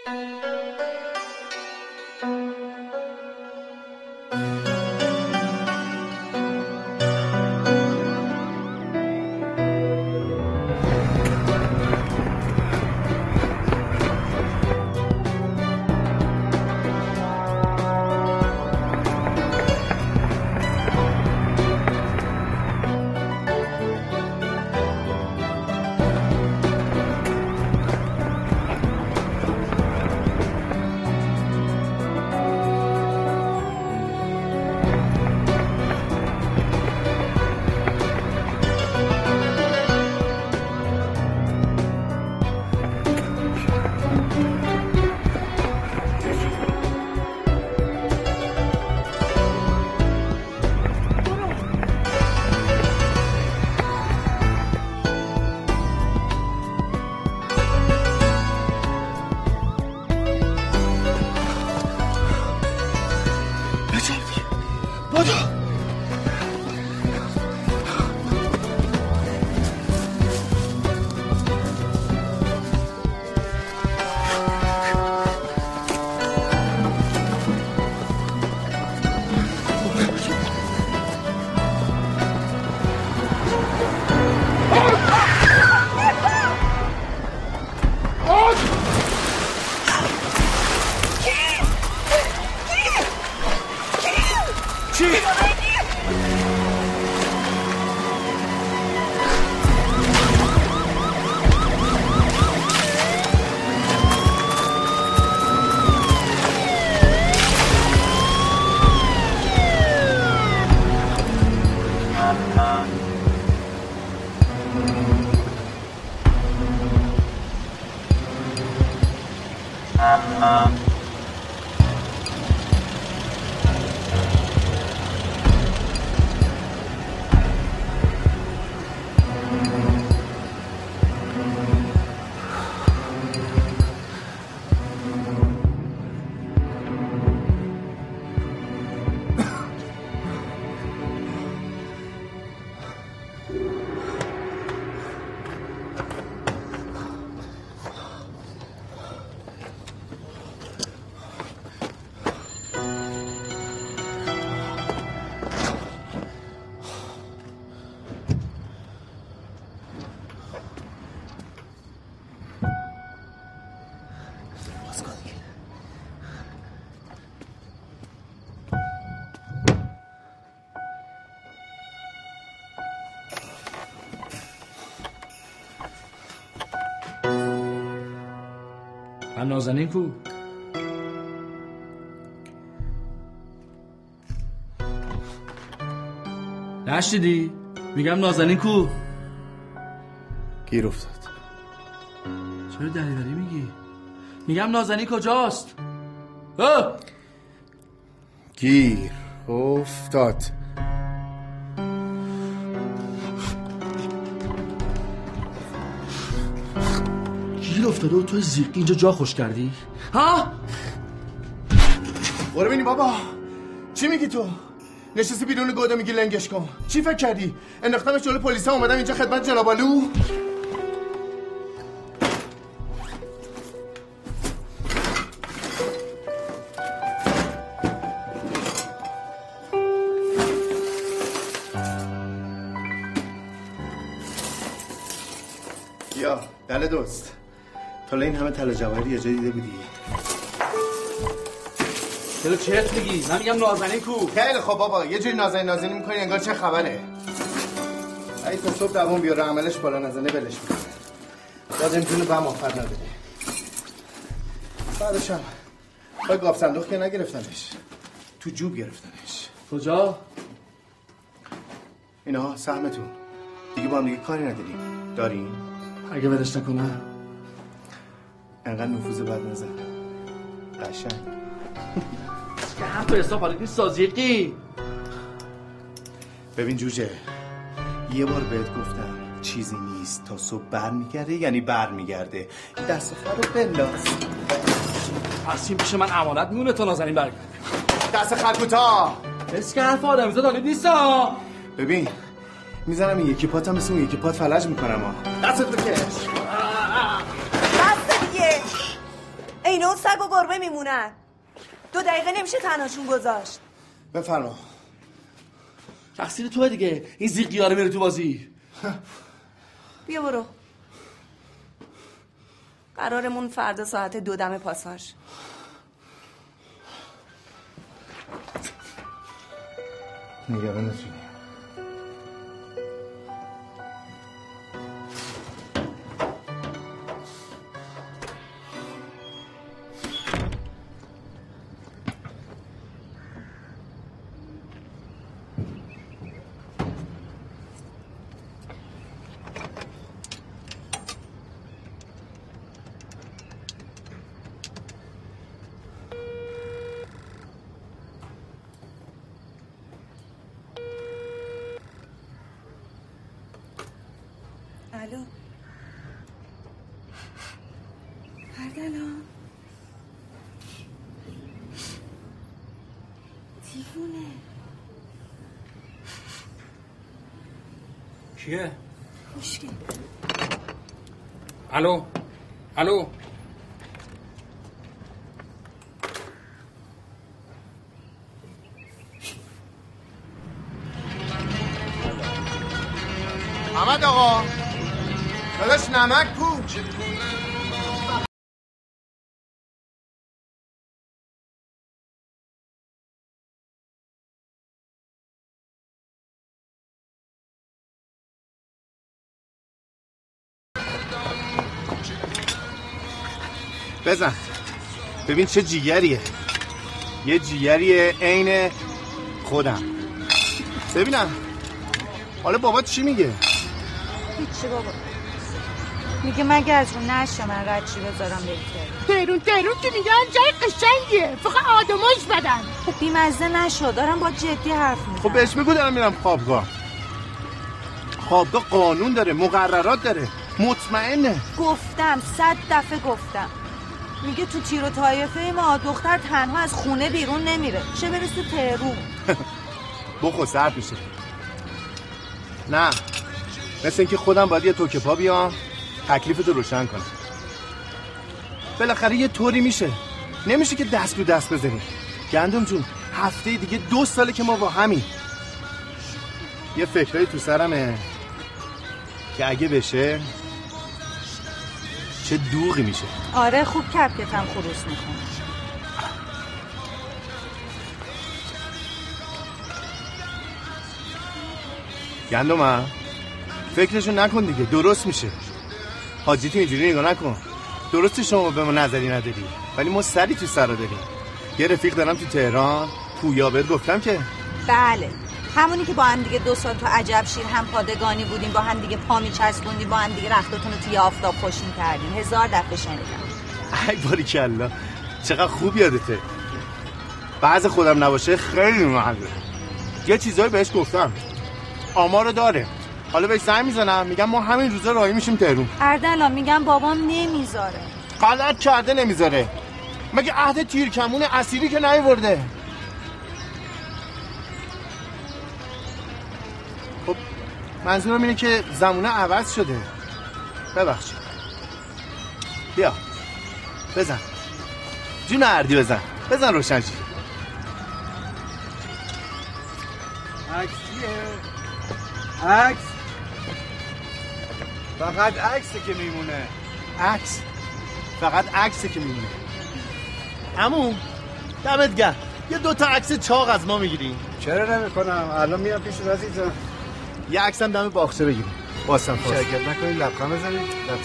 نازنین کو؟ نشنیدی؟ میگم نازنین کو؟ گیر افتاد. چرا دریوری میگی؟ میگم نازنین کجاست؟ گیر افتاد. گیر افتاده و تو زیقی اینجا جا خوش کردی؟ ها؟ برو ببینی بابا چی میگی تو؟ نشستی بیرون گوده میگی لنگش کن. چی فکر کردی؟ انداختمش جلوی پلیسا اومدم اینجا خدمت جناب آلو؟ یا دل دوست تا این همه طلا جواهری یه جایی دیده بودی؟ چرا چرت میگی؟ من میگم نازنین کو؟ خیلی خب بابا یه جوری نازنین میکنی انگار چه خبره؟ ای تا صبح دوام بیاره عملش بالا نزنه بلش میکنه. باز امتونه به هم آفر نداره. بعدش هم با گاف صندوق که نگرفتنش، تو جوب گرفتنش. کجا؟ اینا سهمتون. دیگه با هم دیگه کاری نداریم. داریم؟ اگه ولش نکنم انقدر نفوذ بد نزن. قشنگ که هم تو حساب حالی نیست سازیقی. ببین جوجه یه بار بهت گفتم چیزی نیست تا صبح بر میگرده یعنی بر میگرده. دست خر رو بنداز. پس این پیش من امانت میونه تا نازنین برگرده. دست خر کوتاه. بس که حرف آدم زد حالی نیست ها. ببین میزنم این یکی پاتم مثل اون یکی پات فلج میکنم ها. دستت بکش. بس دیگه. اینا و سگ و گربه میمونن. 2 دقیقه نمیشه تنهاشون گذاشت. بفرما. تقصیر توه دیگه، این زیقیاره میره تو بازی. بیا برو. قرارمون فردا ساعت 2 دم پاساژ. نگران نشید. الو اردلان دیوونه کیه؟ مشکل. الو الو محمد آقا داداش نمک کو. بزن ببین چه جیگریه. یه جیگریه عین خودم. ببینم حالا بابا چی میگه؟ هیچی بابا، میگه مگه از اون نشه من رچی بذارم بهتر. تهرون که میگن جای قشنگیه، فقط آدماش بدن. خب بیمزه نشو، دارم با جدی حرف میزنم. خب بهش میگو دارم میرم خوابگاه. خوابگاه قانون داره، مقررات داره، مطمئنه. گفتم 100 دفعه گفتم. میگه تو تیر و طایفه ما دختر تنها از خونه بیرون نمیره، چه برسه تهرون. بخو سرد میشه. نه مثل اینکه خودم باید یه توکه پا بیام تکلیفتو روشن کنم. بالاخره یه طوری میشه، نمیشه که دست رو دست بزنیم. گندم جون هفته دیگه 2 ساله که ما با همین. یه فکرایی تو سرمه که اگه بشه چه دوغی میشه. آره خوب کپکتم خروس میکنه. گندم فکرشو نکن دیگه، درست میشه. حاجیتو اینجوری نگاه نکن. درسته شما به ما نظری نداری ولی ما سری تو سرا داریم. یه رفیق دارم تو تهران، پویا، بهت گفتم که. بله همونی که با هم دیگه 2 سال تو عجب شیر هم پادگانی بودیم، با هم دیگه پا میچسبوندیم، با هم دیگه رختتون رو توی آفتاب خوشین کردیم. 1000 دفعه شنیدم. ای باریکلا چقدر خوب یادته. بعض خودم نباشه خیلی معلومه. یه چیزایی بهش گفتم آمارو داره. حالا بهش زنگ میزنم میگم ما همین روزا راهی میشیم تهرون. اردلان میگم بابام نمیذاره. غلط کرده نمیذاره. مگه عهد تیرکمون اسیری که نیورده. خب منظورم اینه که زمونه عوض شده. ببخشید. بیا بزن جون اردی، بزن روشنشی. عکس فقط عکسه که میمونه. عکس فقط عکسه که میمونه. عمو دمت گرم، یه 2 تا عکس چاق از ما میگیری؟ چرا نمیکنم، الان میام پیش عزیزم. یه عکس هم دم باغچه بگیریم. واسم شرکت نکنید، لبخند بزنید.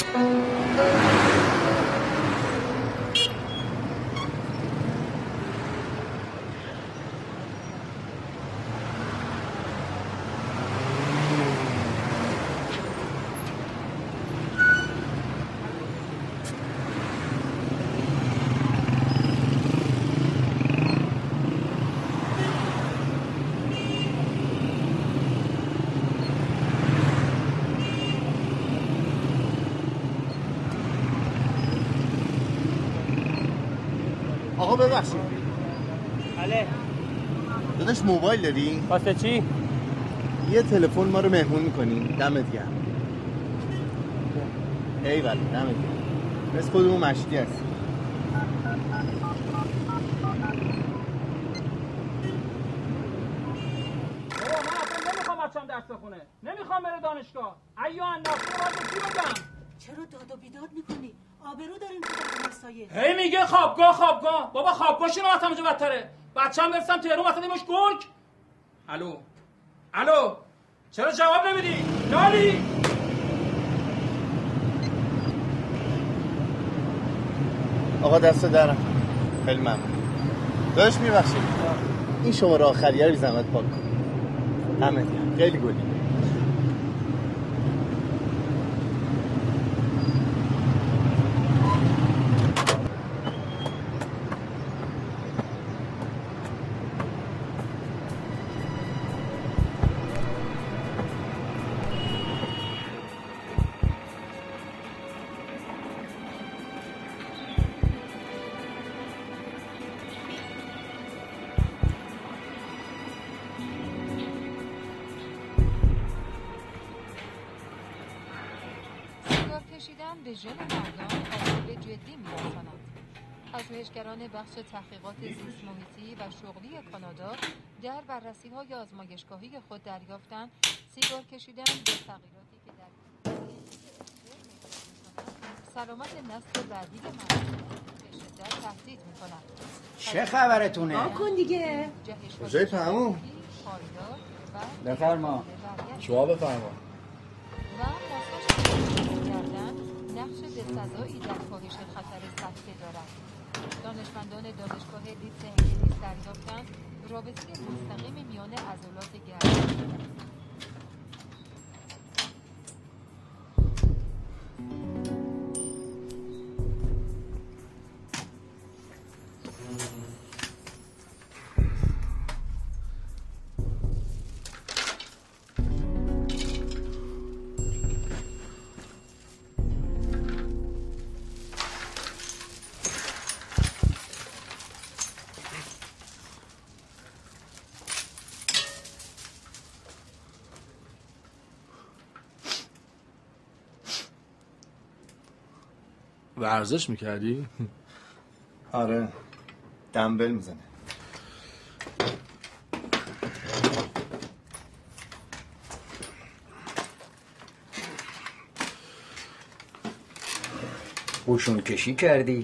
آقا ببخشید. بله. داداش موبایل داری؟ واسه چی؟ یه تلفن ما رو مهمون میکنی؟ دمت گرم. ایول دمت گرم. بس خودمون مشتی هست. درس بخونه. نمیخوام بره دانشگاه. ایو انداخته رو باید چی بگم؟ چرا داد و بیداد میکنی؟ آبرو داریم تو در مسایل. هی میگه خوابگاه. بابا خوابگاهش رو اونجا بدتره. بچه‌م برسم تهران واسه دیمش گرگ. الو چرا جواب نمیدی؟ لالی آقا دست درم خیلی ممنون. داداش میبخشید این شماره آخریه رو زحمت پاک کن. همه خیلی گلی. رژیم مردان آسیب جدی می‌رساند. پژوهشگران بخش تحقیقات زیست محیطی و شغلی کانادا در بررسی‌های آزمایشگاهی خود دریافتند سیگار کشیدن به تغییراتی که در سلامت نسل بعدی مردان به شدت تهدید می‌کند. چه خبرتونه؟ کن دیگه. کجای فهمو؟ بفرما. شما بفرما. نقش به سزایی در کاهش خطر سکته دارد. دانشمندان دانشگاه لیدز انگلیس دریافتند رابطه مستقیم میان عضلات گردن ورزش میکردی؟ آره دمبل میزنه. قشون کشی کردی؟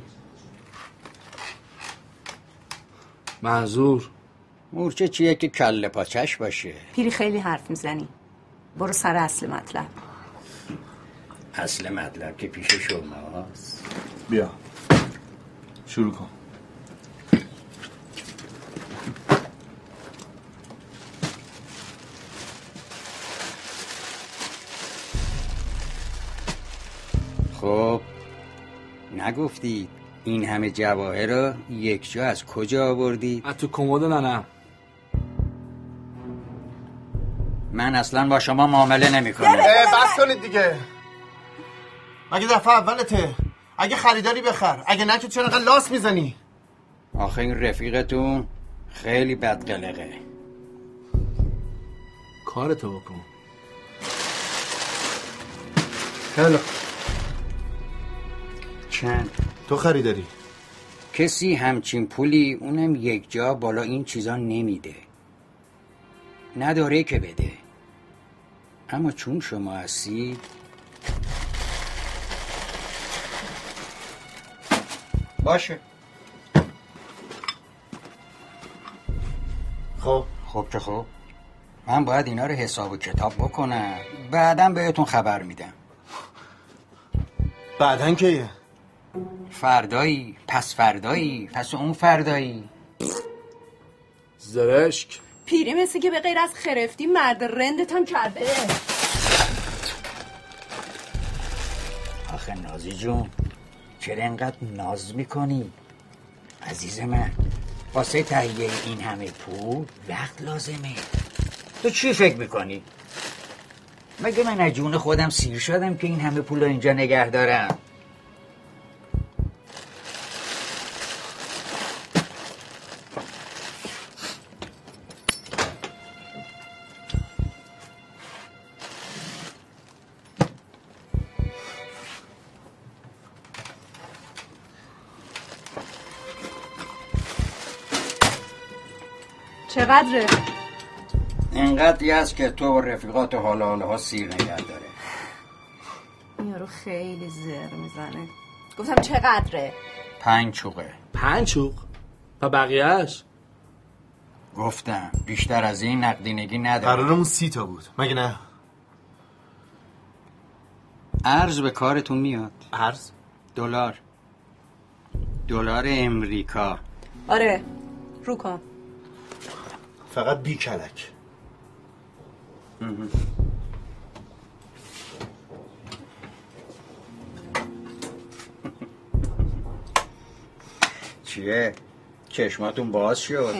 منظور مورچه چیه که کله پاچش باشه؟ پیری خیلی حرف میزنی. برو سر اصل مطلب. اصل مطلب که پیش شماست. بیا شروع کن. خب نگفتید این همه جواهر رو یک جا از کجا آوردید؟ از تو کمد ننم. من اصلا با شما معامله نمی‌کنم. بس کنید دیگه. مگه دفعه اولته؟ اگه خریداری بخر، اگه نه که چرا انقدر لاس میزنی؟ آخه این رفیقتون خیلی بدقلقه. کارتو بکن. خیلی چند؟ تو خریداری؟ کسی همچین پولی اونم یک جا بالا این چیزا نمیده. نداره که بده. اما چون شما هستید باشه. خب که خب من باید اینا رو حساب و کتاب بکنم، بعداً بهتون خبر میدم. بعداً کیه؟ فردایی، پس فردایی، پس اون فردایی. زرشک پیری مثل که به غیر از خرفتی مرد رندتان کرده. آخه نازی جون چرا اینقدر ناز میکنی؟ عزیز من واسه تهیه این همه پول وقت لازمه. تو چی فکر میکنی؟ مگه من از جون خودم سیر شدم که این همه پول رو اینجا نگه دارم؟ چقدره؟ اینقدری هست که تو و رفیقات حالا ها سیر نگه داره. این یارو خیلی زر میزنه. گفتم چقدره؟ 5 چوقه. 5 چوق؟ و بقیهش؟ گفتم بیشتر از این نقدینگی نداره. قرارمون 30 تا بود مگه نه؟ ارز به کارتون میاد. ارز؟ دلار امریکا. آره رو کن. فقط بی کلک. چیه؟ چشماتون باز شد.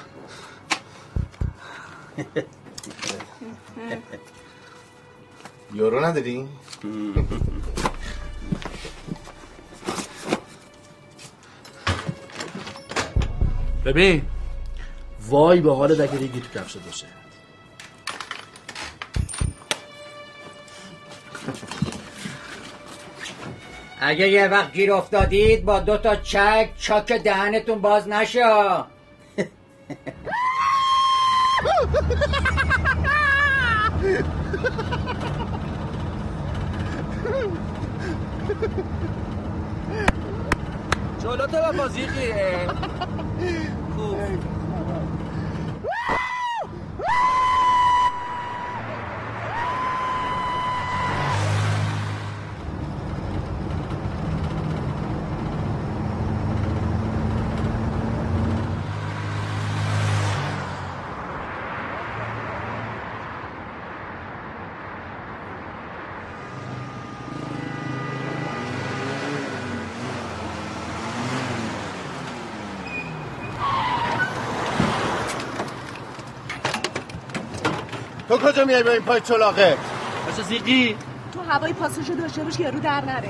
یورو نداری؟ ببین وای به حال اگه ریگی تو کفشت باشه. اگه یه وقت گیر افتادید با 2 تا چاک دهنتون باز نشه. جلو تو بازی گیره. خوب تو کجا میای با این پای چلاقه؟ بچه زیقی تو هوای پاساژو داشته باش یارو در نره.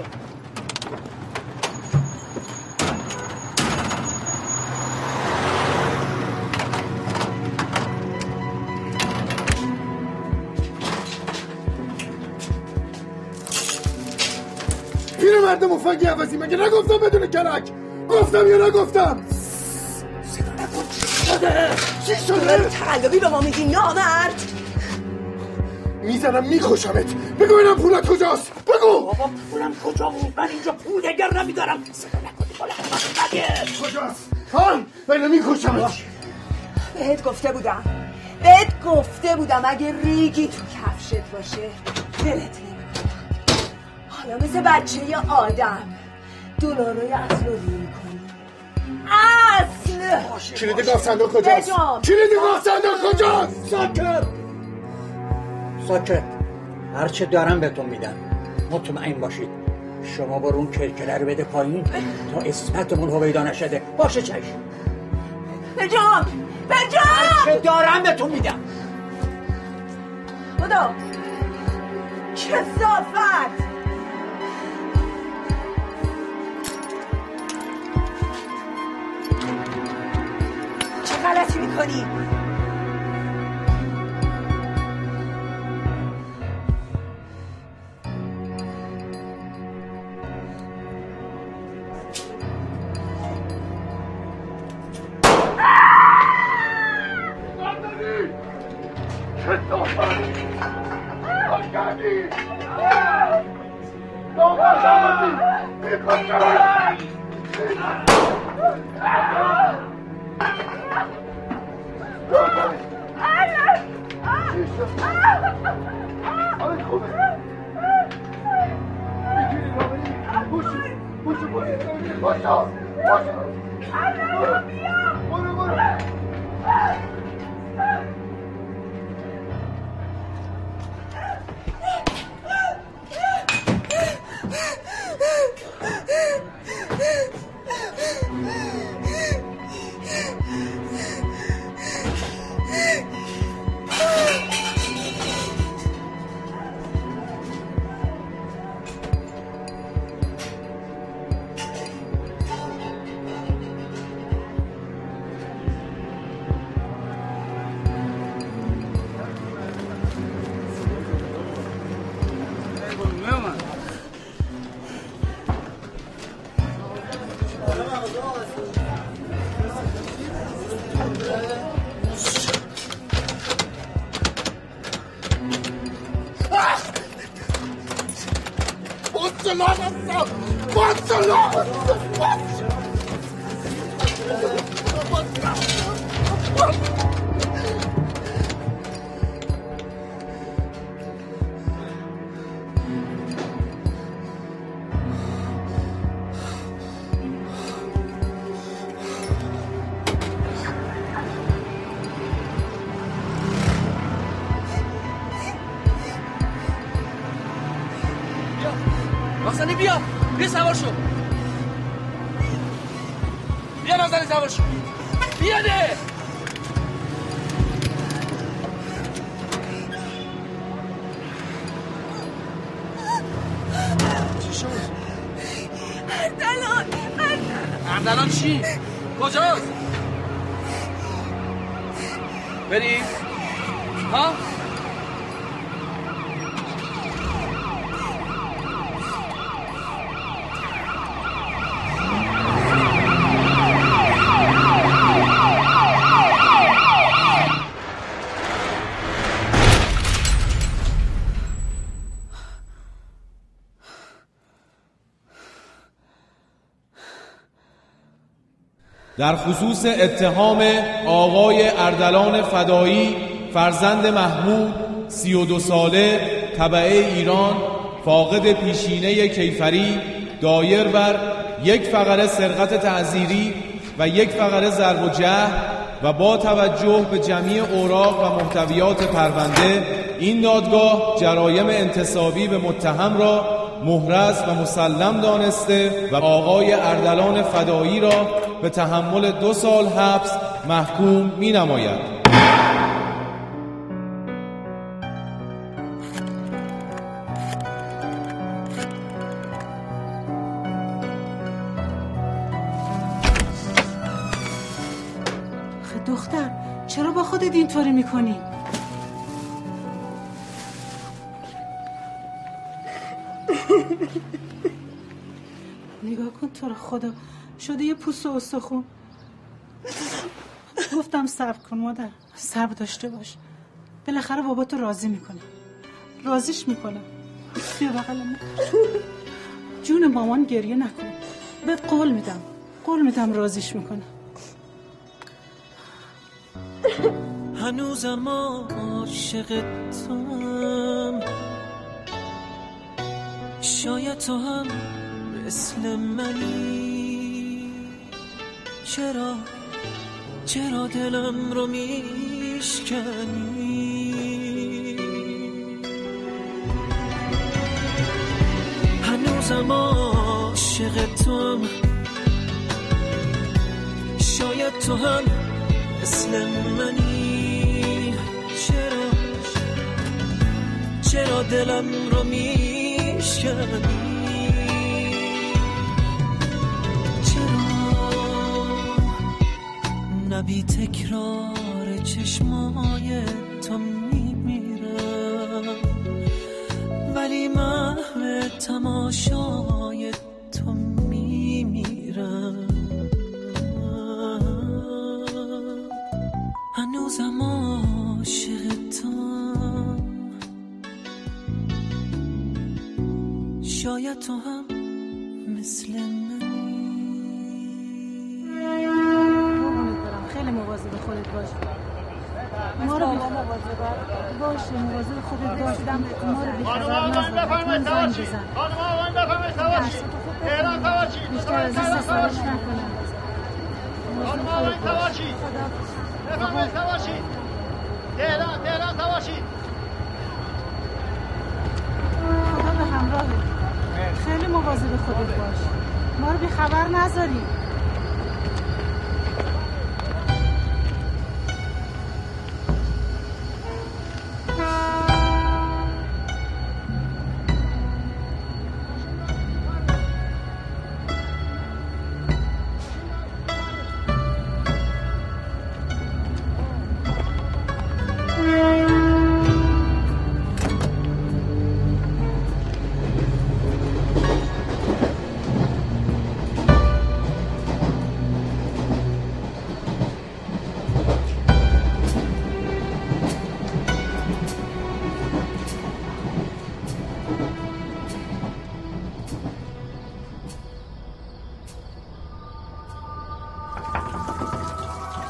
پیر مردم مفنگی عوضی مگه نگفتم بدون کلک؟ گفتم یا نگفتم؟ صدا نکن. چی شده؟ تقلبی به ما میگی نامرد؟ میزنم میکشمت. بگو اینم پولت کجاست؟ بگو. بابا پولم کجا بود؟ من اینجا پول نگر نمیدارم. صدا نکنی بالا مگه کجاست؟ هان اینو میکشمت. بهت گفته بودم اگه ریگی تو کفشت باشه دلت نمیکنم. حالا مثل بچه ی آدم دلارای اصل رو روی میکنی. اصل کلید گاف صندوق کجاست؟ کلید گاف صندوق کجاست؟ ساکت. هرچه دارم بهتون میدم. مطمئن باشید. شما برو اون کرکره رو بده پایین تا اسمتمون هویدا نشده. باشه چشم. برجام هرچه دارم بهتون میدم. خدا کثافت. چه غلطی میکنی؟ نازنی بیا سوار شو. بیا نازنی سوار شو. بیا ده. چی شد؟ اردلان چی؟ کجاست؟ بریم؟ ها؟ در خصوص اتهام آقای اردلان فدایی فرزند محمود 32 ساله تبعه ایران فاقد پیشینه کیفری دایر بر 1 فقره سرقت تعزیری و 1 فقره ضرب و جرح و با توجه به جمیع اوراق و محتویات پرونده این دادگاه جرایم انتصابی به متهم را محرز و مسلم دانسته و آقای اردلان فدایی را به تحمل 2 سال حبس محکوم می نماید. دختر چرا با خودت اینطوری میکنی؟ نگاه کن تو رو خدا شده یه پوست و استخون. گفتم صبر کن مادر، صبر داشته باش، بالاخره بابا تو راضی میکنه، راضیش میکنه. بیا بغل من جون مامان، گریه نکن، بهت قول میدم راضیش میکنه. هنوزم عاشق توام، شاید تو هم مثل منی. چرا دلم رو میشکنی؟ هنوزم عاشق توام، شاید تو هم مثل منی. چرا دلم رو میشکنی؟ نبی تکرار چشمای تو میمیرم، ولی محو تماشای تو میمیرم. هنوزم عاشق توام، شاید تو هم مثل منی. خیلی مواظب خودت باش. ما رو باشه مواظب خودت باش. ما رو بی‌خبر نذار. خانم تهران تواشی. بیشتر از این سفارش نکنم. خانم تواشی. بفرمایید تواشی. تهران تواشی. خدا به همراهت. خیلی مواظب خودت باش. ما رو بی‌خبر نذاری.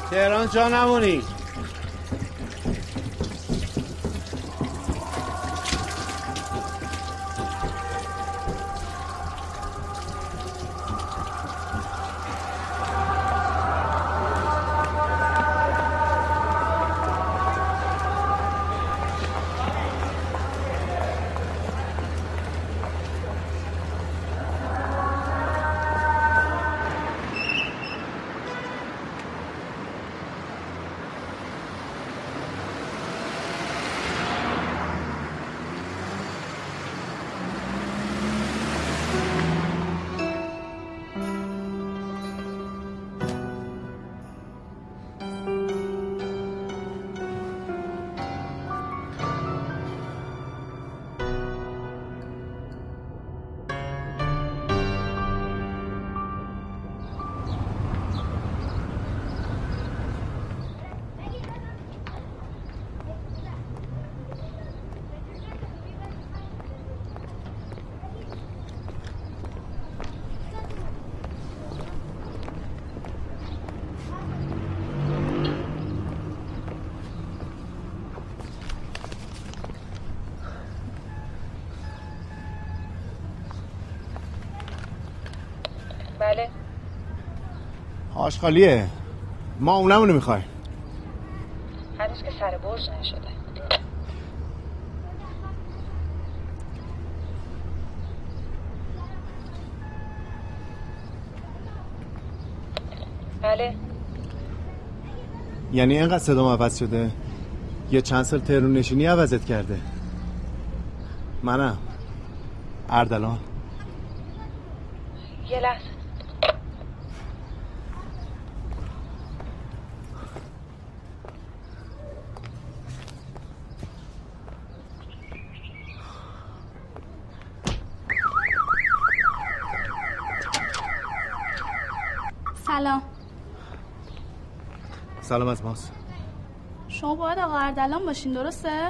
تهران جا نمونی. بله. آشغالیه. ما اونمونو میخوایم. هنوز که سر برج نشده. بله. یعنی اینقدر صدام عوض شده؟ یه چند سال تهرون نشینی عوضت کرده. منم اردلان. یه لحظه. سلام. سلام از ماست. شما باید آقا اردلان باشین درسته؟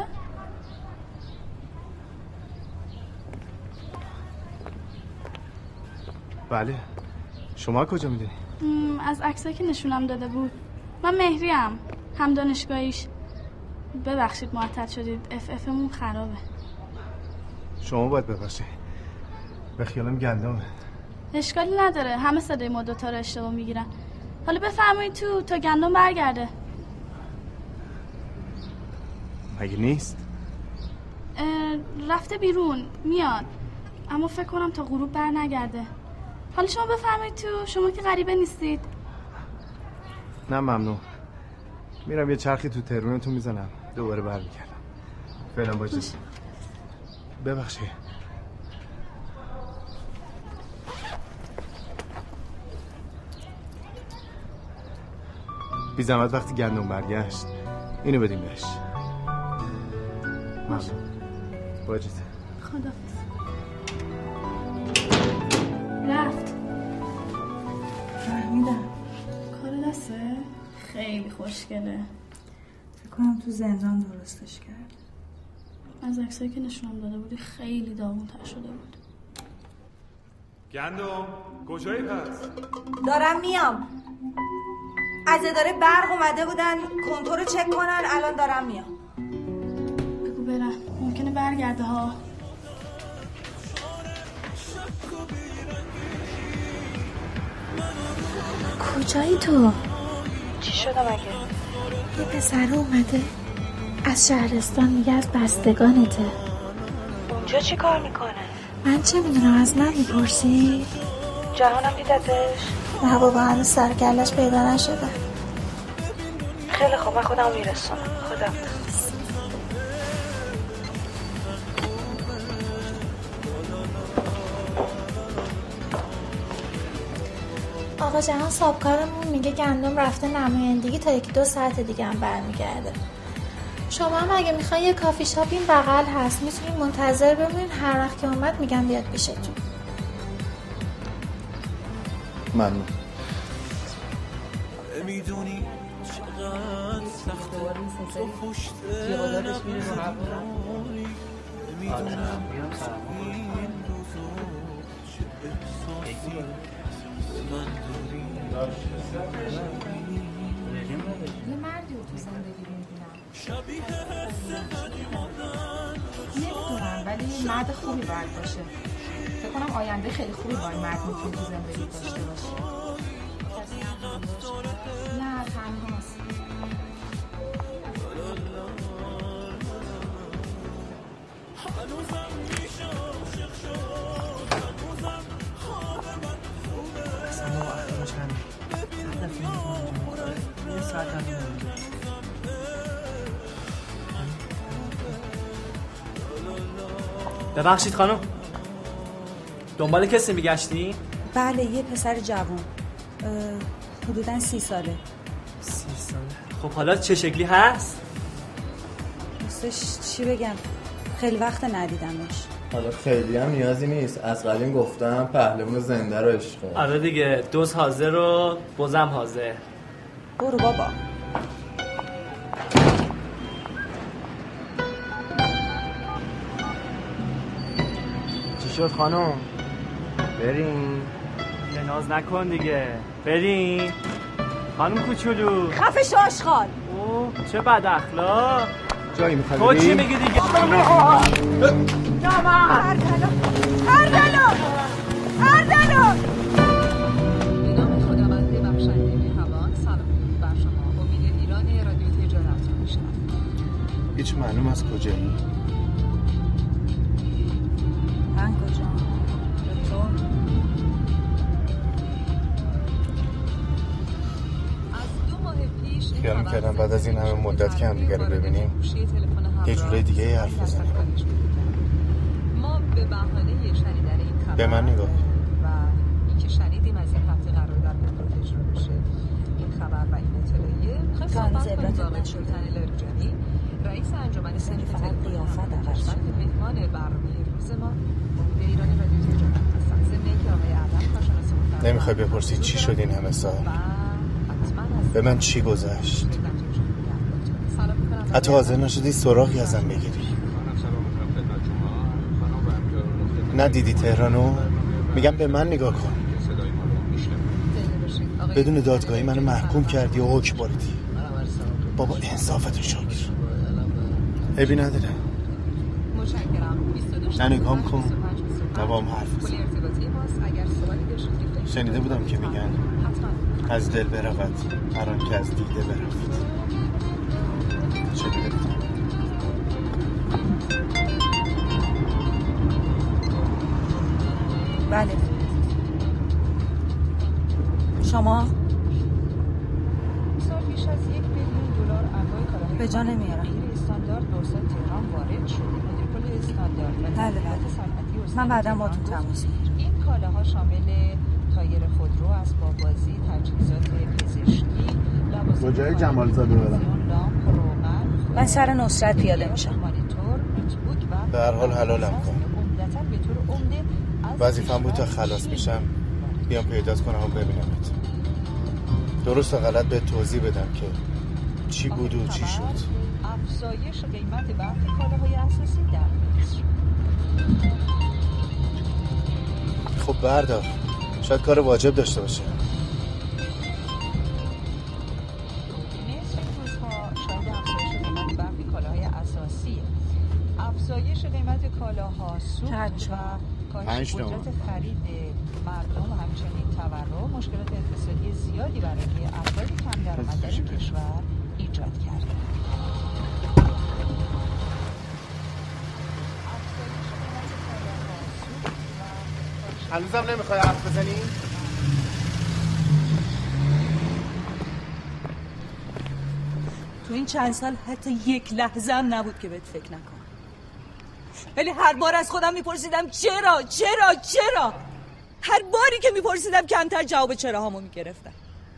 بله. شما کجا میدونی؟ از عکسایی که نشونم داده بود. من مهریم، هم دانشگاهیش. ببخشید معطل شدید، افمون خرابه. شما باید ببخشید. به خیالم گندمه. اشکالی نداره، همه صدای ما دوتا رو اشتباه میگیرن. حالا بفرمایید تو تا گندم برگرده. مگه نیست؟ رفته بیرون، میاد. اما فکر کنم تا غروب بر نگرده. حالا شما بفرمایید تو، شما که غریبه نیستید. نه ممنون. میرم یه چرخی تو تهرونتون میزنم، دوباره برمیگردم. فعلا باشه. ببخشید. بی زحمت وقتی گندم برگشت اینو بدیم بهش. ممنون. با اجازه. خداحافظ. رفت. فهمیدم. کار دسته؟ خیلی خوشگله. فکر کنم تو زندان درستش کرد. از عکسایی که نشونم داده بودی خیلی داغون‌تر شده بود. گندم کجایی پس؟ دارم میام. از اداره برق اومده بودن کنتور رو چک کنن، الان دارم میام. بگو برم، ممکنه برگرده ها. کجایی تو؟ چی شده مگه؟ یه پسر اومده از شهرستان، میگه از بستگانته. اونجا چی کار میکنه؟ من چه میدونم، از من میپرسی؟ جهانم دیدتش؟ نه بابا، هنوز سرگلش پیدا نشده. خیلی خوب، من خودم میرسونم. خداحافظ. آقا جهان صاحبکارمون میگه گندم رفته نمایندگی تا 1-2 ساعت دیگه هم برمیگرده. شما هم اگه میخواین یه کافی شاپ این بغل هست، میتونین منتظر بمونین، هر وقت که اومد میگم بیاد پیشتون. ممنون. میدونی چقدر سخته تو پشت میدونم این روزو چه احساسی من داری ولی مرد خوبی باید باشه. فکر کنم آینده خیلی خوبی با این مرد میتونی تو زندگی داشته باشی. نه تنها هست. اصلا ما وقتمش همین چند دفعه میکنم یه ساعت هم میکنم. ببخشید خانم، دنبال کسی میگشتی؟ بله یه پسر جوان، حدوداً 30 ساله. 30 ساله؟ خب حالا چه شکلی هست؟ راستش چی بگم، خیلی وقت ندیدمش. حالا خیلی هم نیازی نیست، از قدیم گفتم پهلوان زنده رو عشقه. آره دیگه، دوز حاضر و بزم حاضر. برو بابا. چی شد خانم؟ بریم. یه ناز نکن دیگه، بریم. خانم کوچولو خفه شو آشغال. اوه چه بد اخلاق. جایی میخوای تو چی میگی دیگه؟ اردلو به نام خداوند بخشنده مهربان، سلام بر شما. امید ایران رادیو تجارت میشنوید. هیچ معلوم از کجایی؟ من کجا؟ تو؟ خیال میکردم بعد از این همه مدت که هم دیگه رو ببینیم یه جوره دیگه حرف بزنیم. ما به بهانه شنیدن این خبر به من نگاه و اینکه شنیدیم از این هفته قرار در مدت اجرا بشه این خبر و این اطلاعیه، میخوایم صحبت کنیم با آقای سلطان لاریجانی، رئیس انجمن صنف تلفن کشور که مهمان برنامه روز ما به ایران رادیو تجارت هستند. ضمن اینکه آقای اعظم کارشناس محترم نمیخوای بپرسی چی شد این همه سال؟ به من چی گذشت؟ حتی حاضر نشدی سراغی ازم بگیری؟ ندیدی تهرانو؟ میگم به من نگاه کن. بدون دادگاهی منو محکوم کردی و حکم بردی. بابا انصافتو شکر. عیبی نداره. نه نگام کن نه با هم حرف بزن. شنیده بودم که میگن از دل برود هر آن که از دیده برود. شنیده بودم. بله. شما؟ سال بیش از 1 میلیون دلار انواع کالاهای به جا نمیارم. استاندارد بورس تهران وارد شده. مدیر استاندارد و بله من بعدا باهاتون تماس میگیرم. این کالاها شامل تایر خودرو، اسباب بازی، تجهیزات پزشکی، لوازم کجای جمال زاده برم؟ من سر نصرت پیاده میشم. به هر حال حلالم کن. وظیفه‌م بود تا خلاص میشم بیام پیدات کنم و ببینمت. درست و غلط به توضیح بدم که چی بود و چی شد. افزایش قیمت برخی کالاهای اساسی در مصر. خب بردار، شاید کار واجب داشته باشه. افزایش قیمت کالاها، سوخت و کاهش قدرت خرید مردم و همچنین تورم مشکلات اقتصادی زیادی برای افراد کم درآمد در این کشور ایجاد کرده. هنوزم نمیخوای حرف بزنی؟ تو این چند سال حتی یک لحظه هم نبود که بهت فکر نکنم. ولی هر بار از خودم میپرسیدم چرا؟ هر باری که میپرسیدم کمتر جواب چراهامو میگرفتم.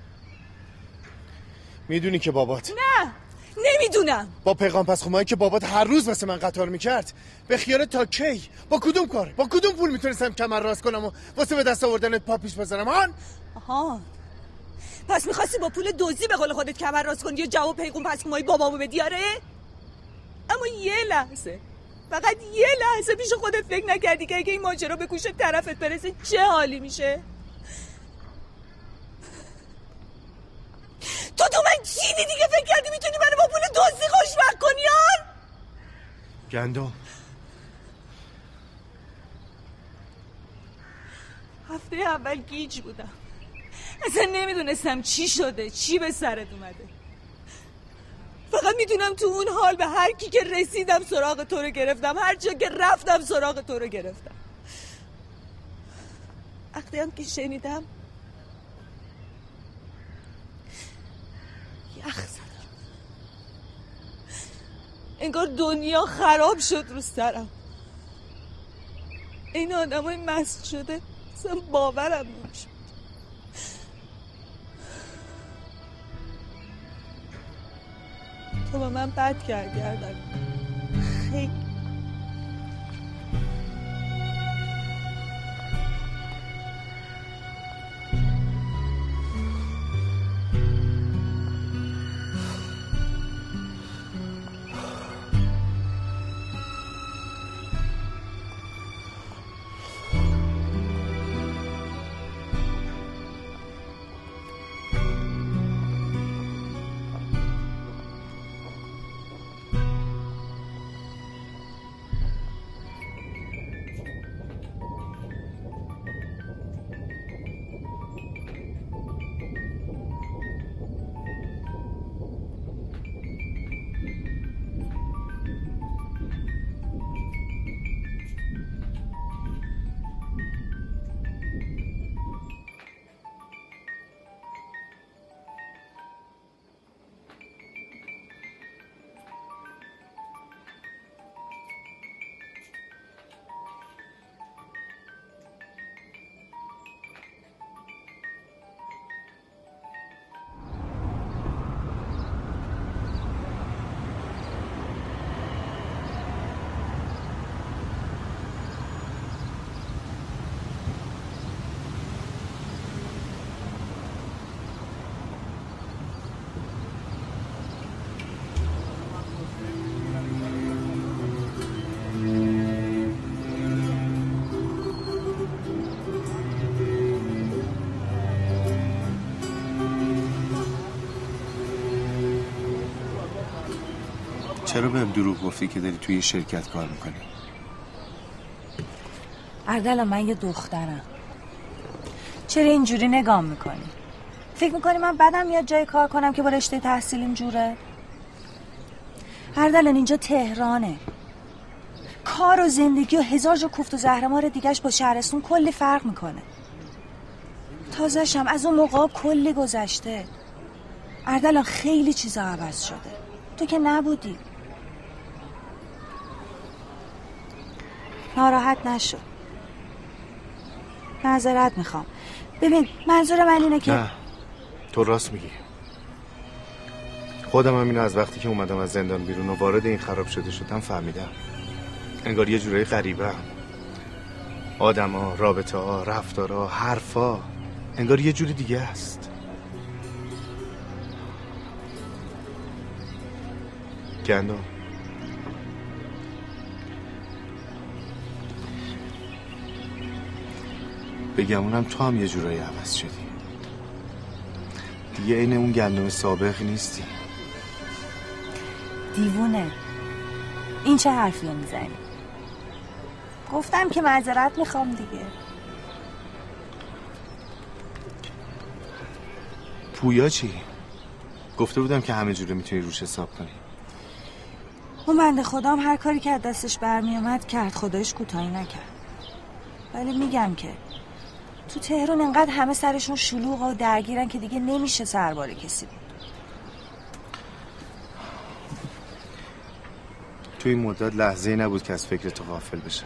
میدونی که بابات؟ نه نمیدونم. با پیغام پس خمایی که بابات هر روز واسه من قطار میکرد به خیال تا کی؟ با کدوم کار؟ با کدوم پول میتونستم کمر راست کنم و واسه به دست آوردنت پا پیش بزنم؟ آها پس میخواستی با پول دوزی به قول خودت کمر راست کنی یا جواب پیغام پس خمایی بابامو بدی؟ آره؟ اما یه لحظه، فقط یه لحظه پیش خودت فکر نکردی که اگه این ماجرا به گوش طرفت برسه چه حالی میشه؟ تو من چی دیگه فکر کردی میتونی منو با پول دزدی خوشبخت کنی یار؟ گندم هفته اول گیج بودم، اصلا نمیدونستم چی شده، چی به سرت اومده. فقط میدونم تو اون حال به هر کی که رسیدم سراغ تو رو گرفتم، هر جا که رفتم سراغ تو رو گرفتم. وقتی هم که شنیدم یخ زدم، انگار دنیا خراب شد رو سرم. این آدمای مست شده اصلا باورم نمیشد. تو با من بد کردی اردلان، خیلی. چرا بهم دروغ گفتی که داری توی شرکت کار میکنی؟ اردلان من یه دخترم، چرا اینجوری نگاه میکنی؟ فکر میکنی من بدم میاد جای کار کنم که با رشته تحصیلیم جوره؟ اردلان اینجا تهرانه، کار و زندگی و هزار جا کوفت و زهرمار دیگهش با شهرستون کلی فرق میکنه. تازه‌شم از اون موقع کلی گذشته. اردلان خیلی چیزا عوض شده، تو که نبودی. ناراحت نشو، معذرت میخوام. ببین منظور من اینه که نه، تو راست میگی. خودم هم اینو از وقتی که اومدم از زندان بیرون و وارد این خراب شده شدم فهمیدم. انگار یه جورایی غریبه، آدما، رابطه ها، رفتارها، حرفا انگار یه جوری دیگه است. گندم بگمونم تو هم یه جورایی عوض شدی دیگه، این اون گندم سابق نیستی. دیوونه، این چه حرفی میزنی؟ گفتم که معذرت میخوام دیگه. پویا چی؟ گفته بودم که همه جوره میتونی روش حساب کنی. اون بنده خدام هر کاری که از دستش برمیامد کرد، خدایش کوتاهی نکرد. ولی میگم که تو تهران انقدر همه سرشون شلوغ و درگیرن که دیگه نمیشه سرباره کسی بود. تو این مدت لحظه‌ای نبود که از فکر تو غافل بشم.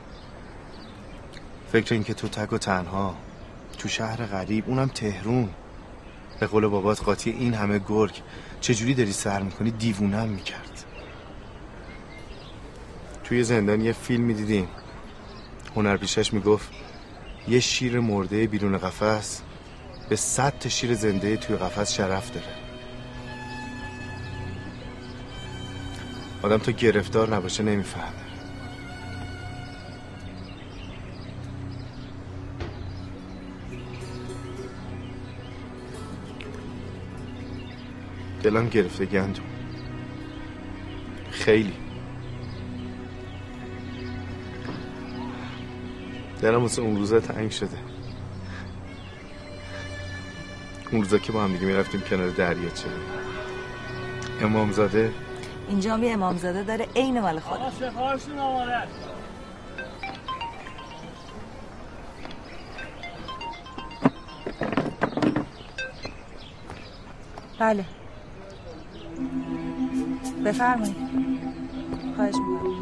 فکر این که تو تک و تنها تو شهر غریب، اونم تهرون، به قول بابات قاطی این همه گرگ، چجوری داری سر میکنی دیوونم میکرد. توی زندان یه فیلم میدیدیم، هنرپیشش میگفت یه شیر مرده بیرون قفس به 100 تا شیر زنده توی قفس شرف داره. آدم تا گرفتار نباشه نمیفهمه. دلم گرفته گندم، خیلی. دلم واسه اون روزا تنگ شده. اون روزا که با هم دیگه میرفتیم کنار دریاچه. امامزاده اینجا هم یه امامزاده داره عین مال خود. آقا سفارشتون آماده. بله بفرمایید. خواهش میکنم.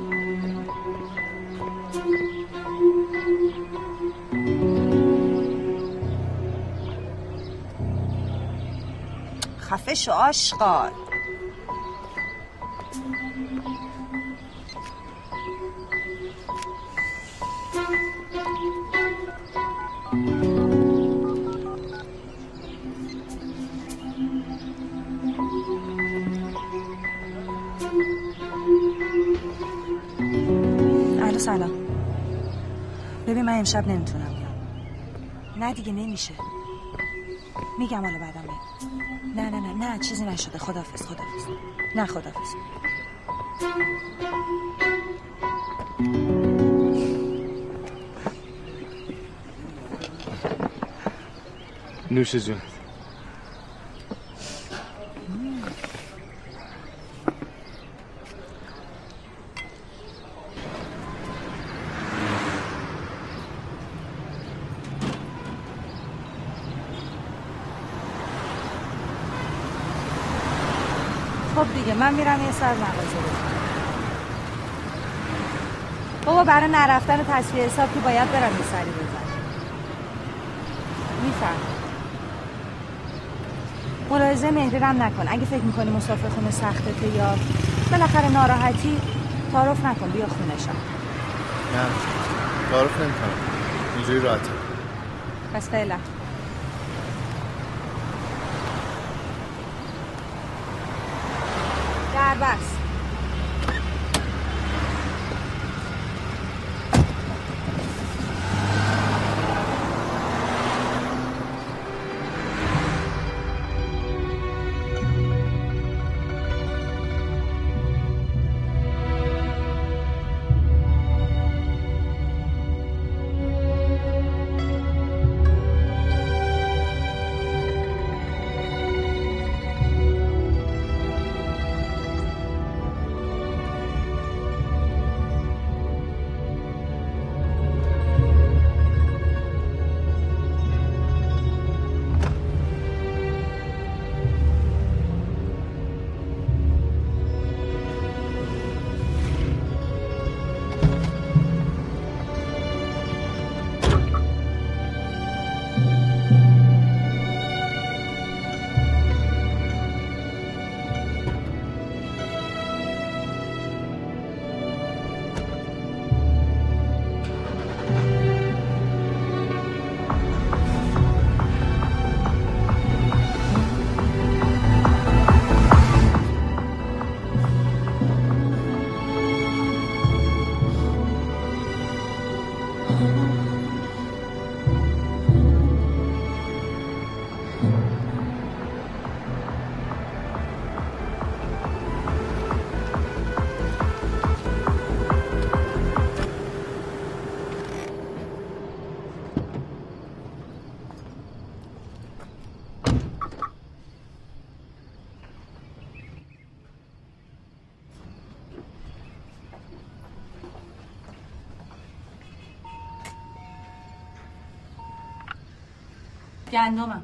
خفه شو آشغال. سلام. ببین من امشب نمیتونم بیام. نه دیگه نمیشه. میگم حالا بعدم میام. نه چیزی نشده. خداحافظ. نه خداحافظ. نوش جون. خب دیگه من میرم یه سر مغازه رو. بابا برای نرفتن تصفیه حساب که باید برم یه سری بزنم. میفهم. ملاحظه مهری رم نکن. اگه فکر میکنی مسافر خونه سختته یا بالاخره ناراحتی تعارف نکن. بیا خونشم. نه تعارف نمیکنم. اینجوری راحته. پس فعلا. در بس. گندمم.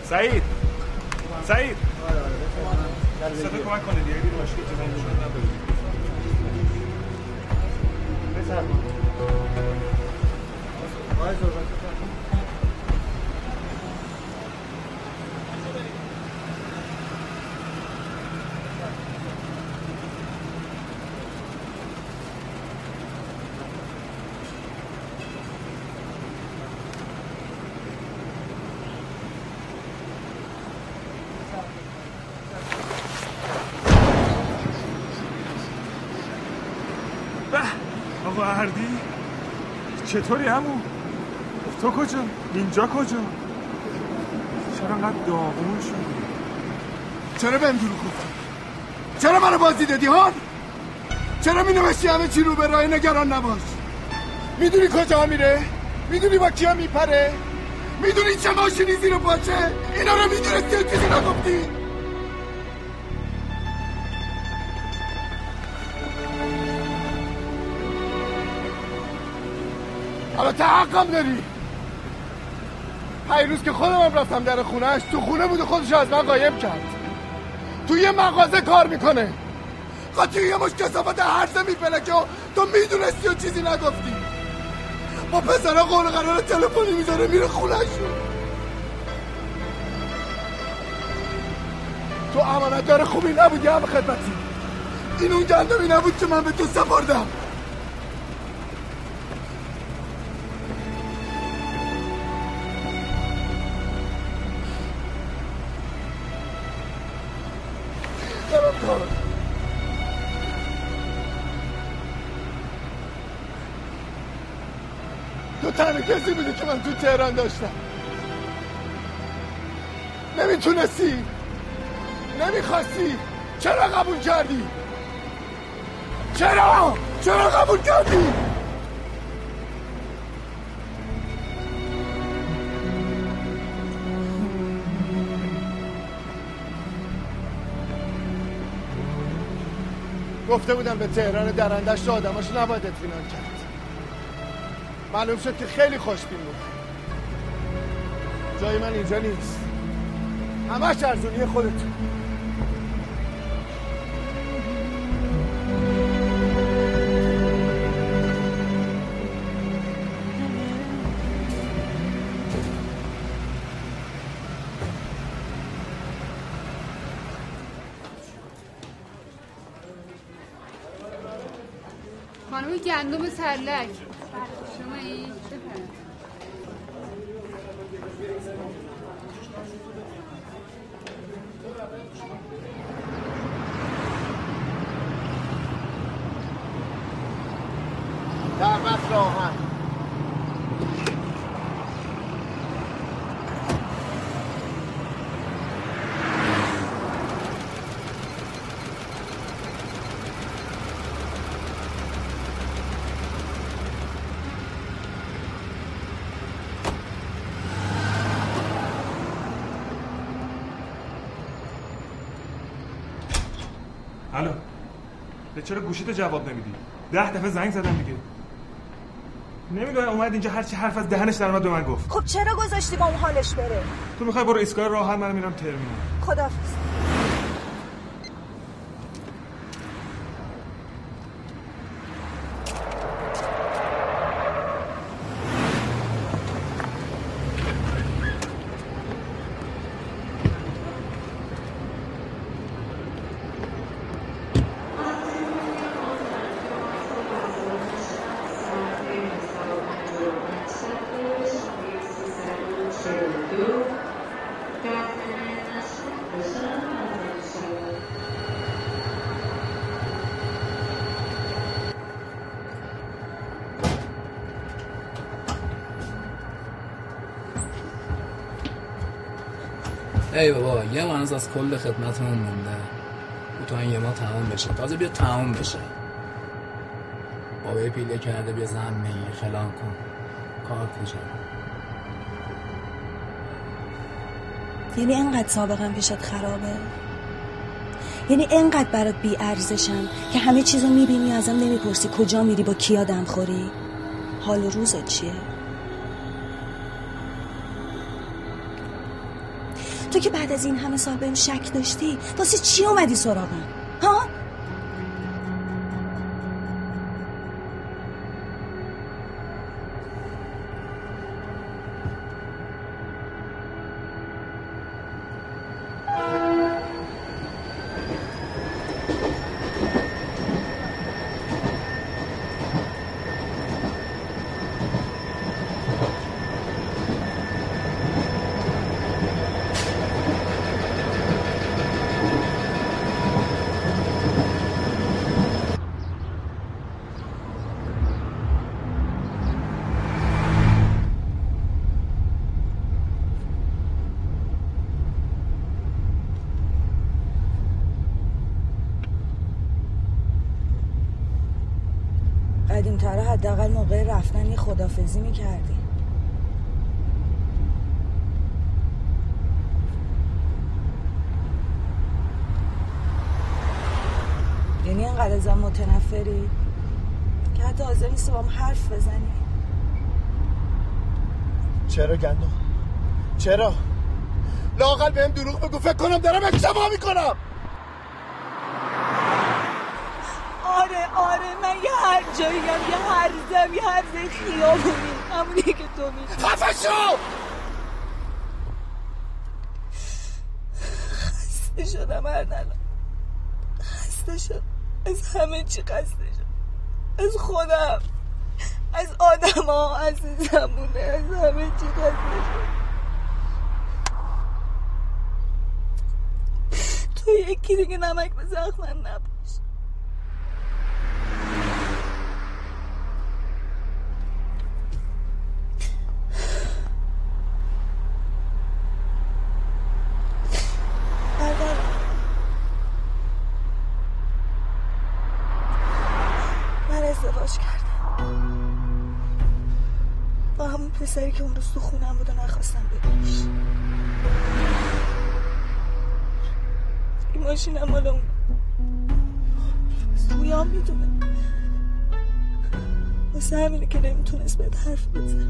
سعید صدا کمک کنه دیگه دیر مشکل جمعه نشون نداره آقا اردی چطوری عمو؟ تو کجا؟ اینجا کجا؟ چرا انقدر داغون شدی؟ چرا بهم دروغ گفتی؟ چرا منو بازی دادی هان؟ چرا مینوشتی همه چی رو به راه نگران نباش؟ میدونی کجا میره؟ میدونی با کیا میپره؟ میدونی چه ماشینی زیر پاچه؟ اینا رو میدونستی و چیزی نگفتی؟ البته حقم داری. پیروز که خودم هم رفتم در خونهش، تو خونه بود و خودش از من قایم کرد. تو یه مغازه کار میکنه. قاطی یه مش کثافت هرزه میپلکه و تو میدونستی و چیزی نگفتی. با پسرها قول قرار تلفنی میذاره میره خونهشون. تو امانتدار خوبی نبودی هم خدمتی. این اون گندمی نبود که من به تو سپردم. تو تنها کسی بودی که من تو تهران داشتم. نمیتونستی، نمیخواستی، چرا قبول کردی؟ چرا قبول کردی؟ گفته بودم به تهران درندشت آدماش نباید اطمینان کرد. معلوم شد که خیلی خوشبین بود. جای من اینجا نیست. همش ارزونی خودتون. خانم گندم سرلک شما این در مصر آهن الو چرا گوشیتو جواب نمیدی؟ 10 دفعه زنگ زدم دیگه. نمیدونم اومد اینجا هر چی حرف از دهنش در اومد به من گفت. خب چرا گذاشتی با اون حالش بره؟ تو میخوای برو ایستگاه راهن، من میرم ترمینال. خداحافظ. ای بابا یه مانز از کل خدمتمون مونده. تا این یه ما تمام بشه. تازه بیا تمام بشه. بابای پیله کرده بیا زن فلان کن. کار کجا؟ یعنی اینقدر سابقم پیشت خرابه؟ یعنی اینقدر برات بی ارزشم که همه چیزو میبینی ازم نمیپرسی کجا میری با کیا دم خوری؟ حال و روزت چیه؟ تو که بعد از این همه سال بهم شک داشتی واسه چی اومدی سراغم؟ ها؟ قدیم‌تره حداقل موقع رفتن یه خدافظی می‌کردی. یعنی اینقدر ازم متنفری که حتی حاضر نیستی با هم حرف بزنی؟ چرا گندم؟ چرا؟ لااقل بهم دروغ بگو، فکر کنم دارم اشتباه میکنم. آره من یه هر جاییم، یه هر زم، یه هر زی خیابونی، همونی که تو میدونی. خفه شو! خسته شدم اردلان، خسته شدم از همه چی، خسته شدم از خودم، از آدم ها، از زمونه، از همه چی خسته شدم. تو یکی دیگه نمک به زخم من نباش. من ازدواج کردم با همون پسری که اون روز تو خونم بود و نخواستم ببینیش. این ماشینم مال اون پویام میدونه، واسه همینه که نمیتونست بهت حرف بزن.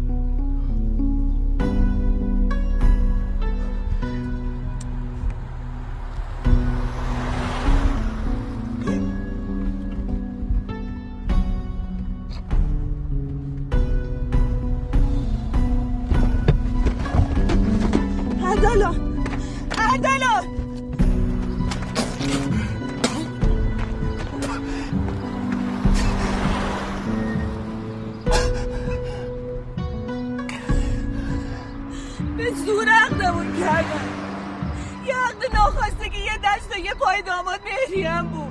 اردلان به زور عقدمون کردن، یه عقد ناخواسته که یه دست و یه پای داماد مهری هم بود.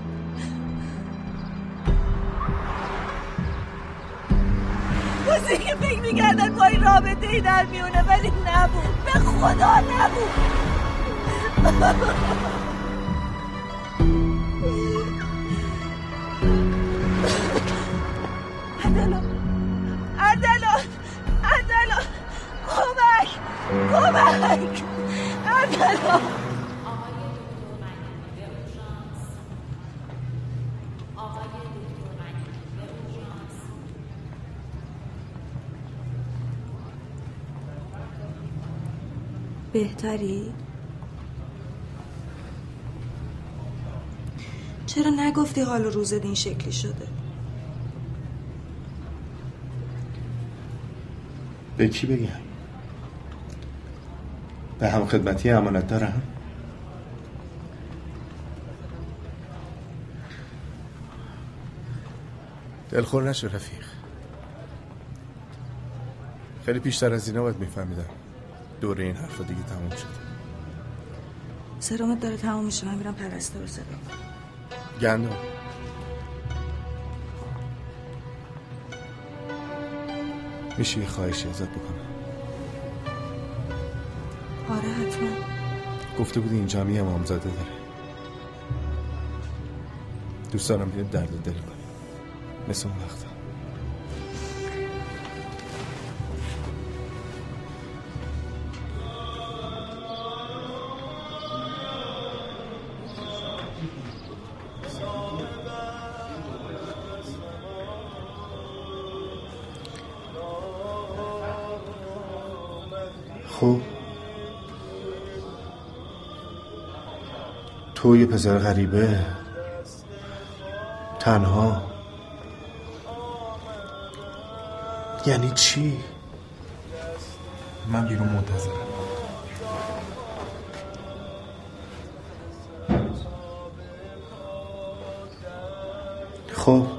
واسه که فکر میکردن با این رابطه‌ای در میونه، ولی نبود، به خدا نبود. اردلان کمک اردلان. بهتری؟ چرا نگفتی حال و روزت این شکلی شده؟ به کی بگم؟ به هم خدمتی امانت دارم؟ دلخور نشو رفیق، خیلی پیشتر از اینا باید میفهمیدم دوره این حرفا دیگه تموم شد. سرامت داره تموم میشه، من میرم پرستار رو صدا گندم. میشه یه خواهشی ازت بکنم؟ آره حتما. گفته بودی این جمعی امامزاده داره، دوست دارم بیاد درد دل کنی مثل اون وقتا. خب تو یه پسر غریبه تنها، یعنی چی؟ من بیرون منتظرم. خب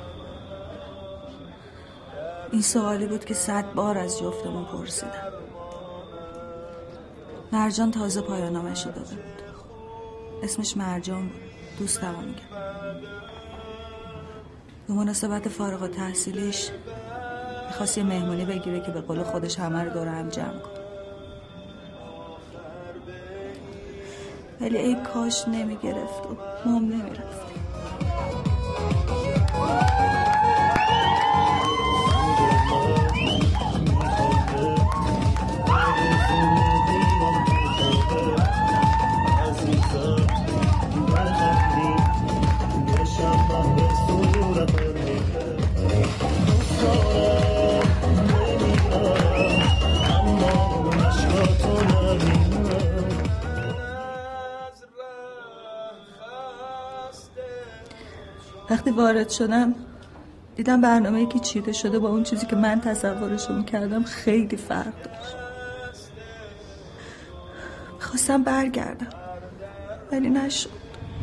این سوالی بود که 100 بار از جفتمون پرسیدم. مرجان تازه پایان‌نامه‌شو داده بود. اسمش مرجان بود. دوستمو میگم. به مناسبت فارغ التحصیلیش میخواست یه مهمونی بگیره که به قول خودش همه رو دور هم جمع کنه. ولی ای کاش نمیگرفت و ما هم نمیرفتیم. وقتی وارد شدم دیدم برنامه‌ای که چیده شده با اون چیزی که من تصورشو میکردم خیلی فرق داشت. خواستم برگردم ولی نشد.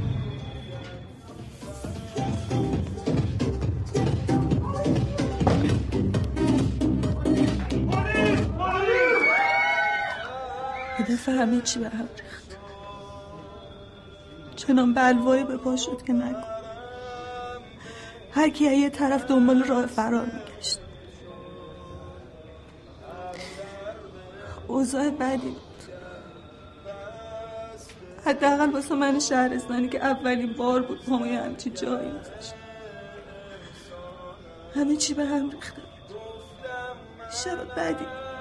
یه دفعه همه چی به هم ریخت. چنان بلوایی به پا شد که نگو. هر کی یه طرف دنبال راه فرار میگشت. اوضاع بدی بود. حداقل واسه من شهرستانی که اولین بار بود پامو یه همچی جایی میذاشت. همه چی به هم ریخته بود. شب بدی.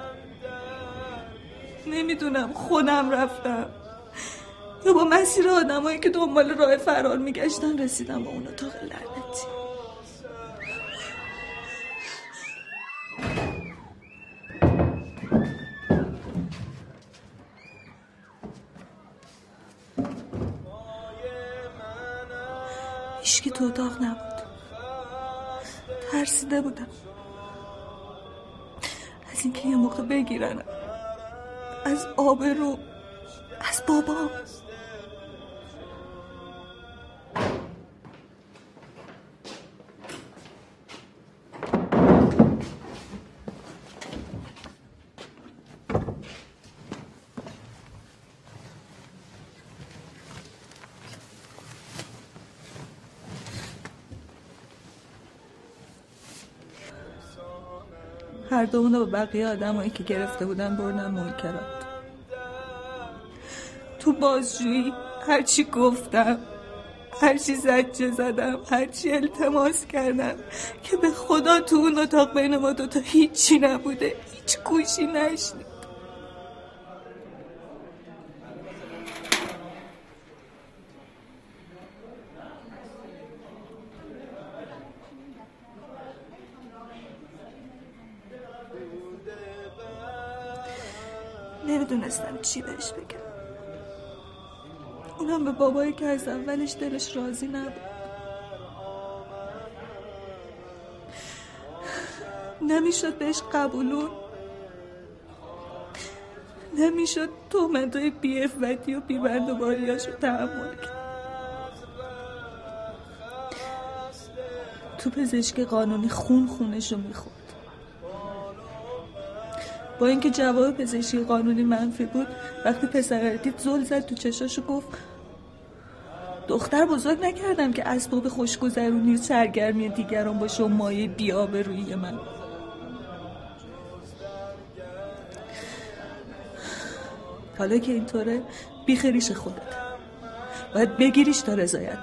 نمیدونم خودم رفتم یا با مسیر آدمایی که دنبال راه فرار میگشتن رسیدم به اون اتاق لعنتی. هیچکی تو اتاق نبود. ترسیده بودم از اینکه یه موقع بگیرنم، از آبرو، از بابام. هر دومونو با بقیه آدمایی که گرفته بودن بردن منکرات. تو بازجویی هرچی گفتم، هرچی زجه زدم، هرچی التماس کردم که به خدا تو اون اتاق بین ما دوتا هیچی نبوده، هیچ گوشی نشنید. نمیدونستم چی بهش بگم. اونم به بابایی که از اولش دلش راضی نبود. نمیشد بهش قبولون، نمیشد تهمتای بی‌عفتی و بی‌بندوباریاشو تحمل کرد. تو پزشکی قانونی خونشو میخورد. با اینکه جواب پزشکی قانونی منفی بود، وقتی پسر دید زل زد تو چشاشو گفت دختر بزرگ نکردم که اسباب خوشگذرونی و سرگرمی دیگران باشه و مایه بی‌آبرویی من. حالا که اینطوره بیخریش خودت، باید بگیریش تا رضایت.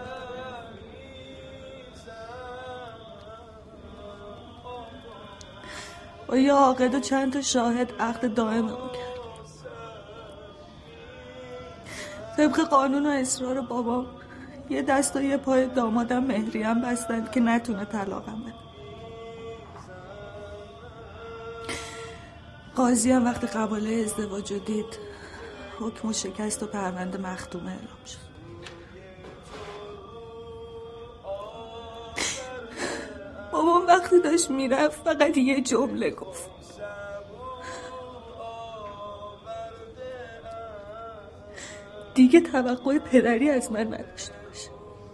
با یه عاقد و چند تا شاهد عقد دائم اون کرد. طبق قانون و اصرار بابام یه دست و یه پای دامادم مهریم بستن که نتونه طلاقم بده. قاضی هم وقتی قباله ازدواج دید حکم و شکست و پرونده مختومه اعلام شد. وقتی داشت میرفت فقط یه جمله گفت: دیگه توقع پدری از من نداشته باشه.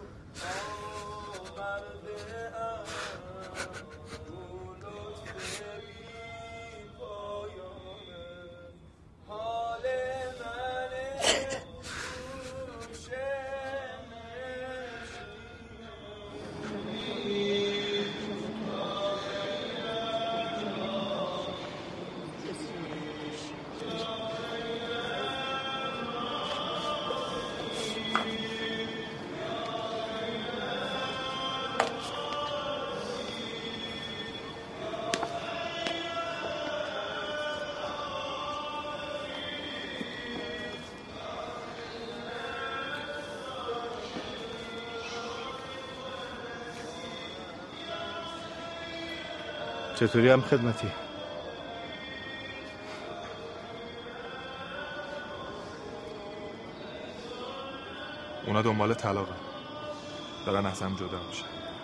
چطوری هم خدمتی؟ اونا دنبال طلاقه، دارن از هم جدا میشن.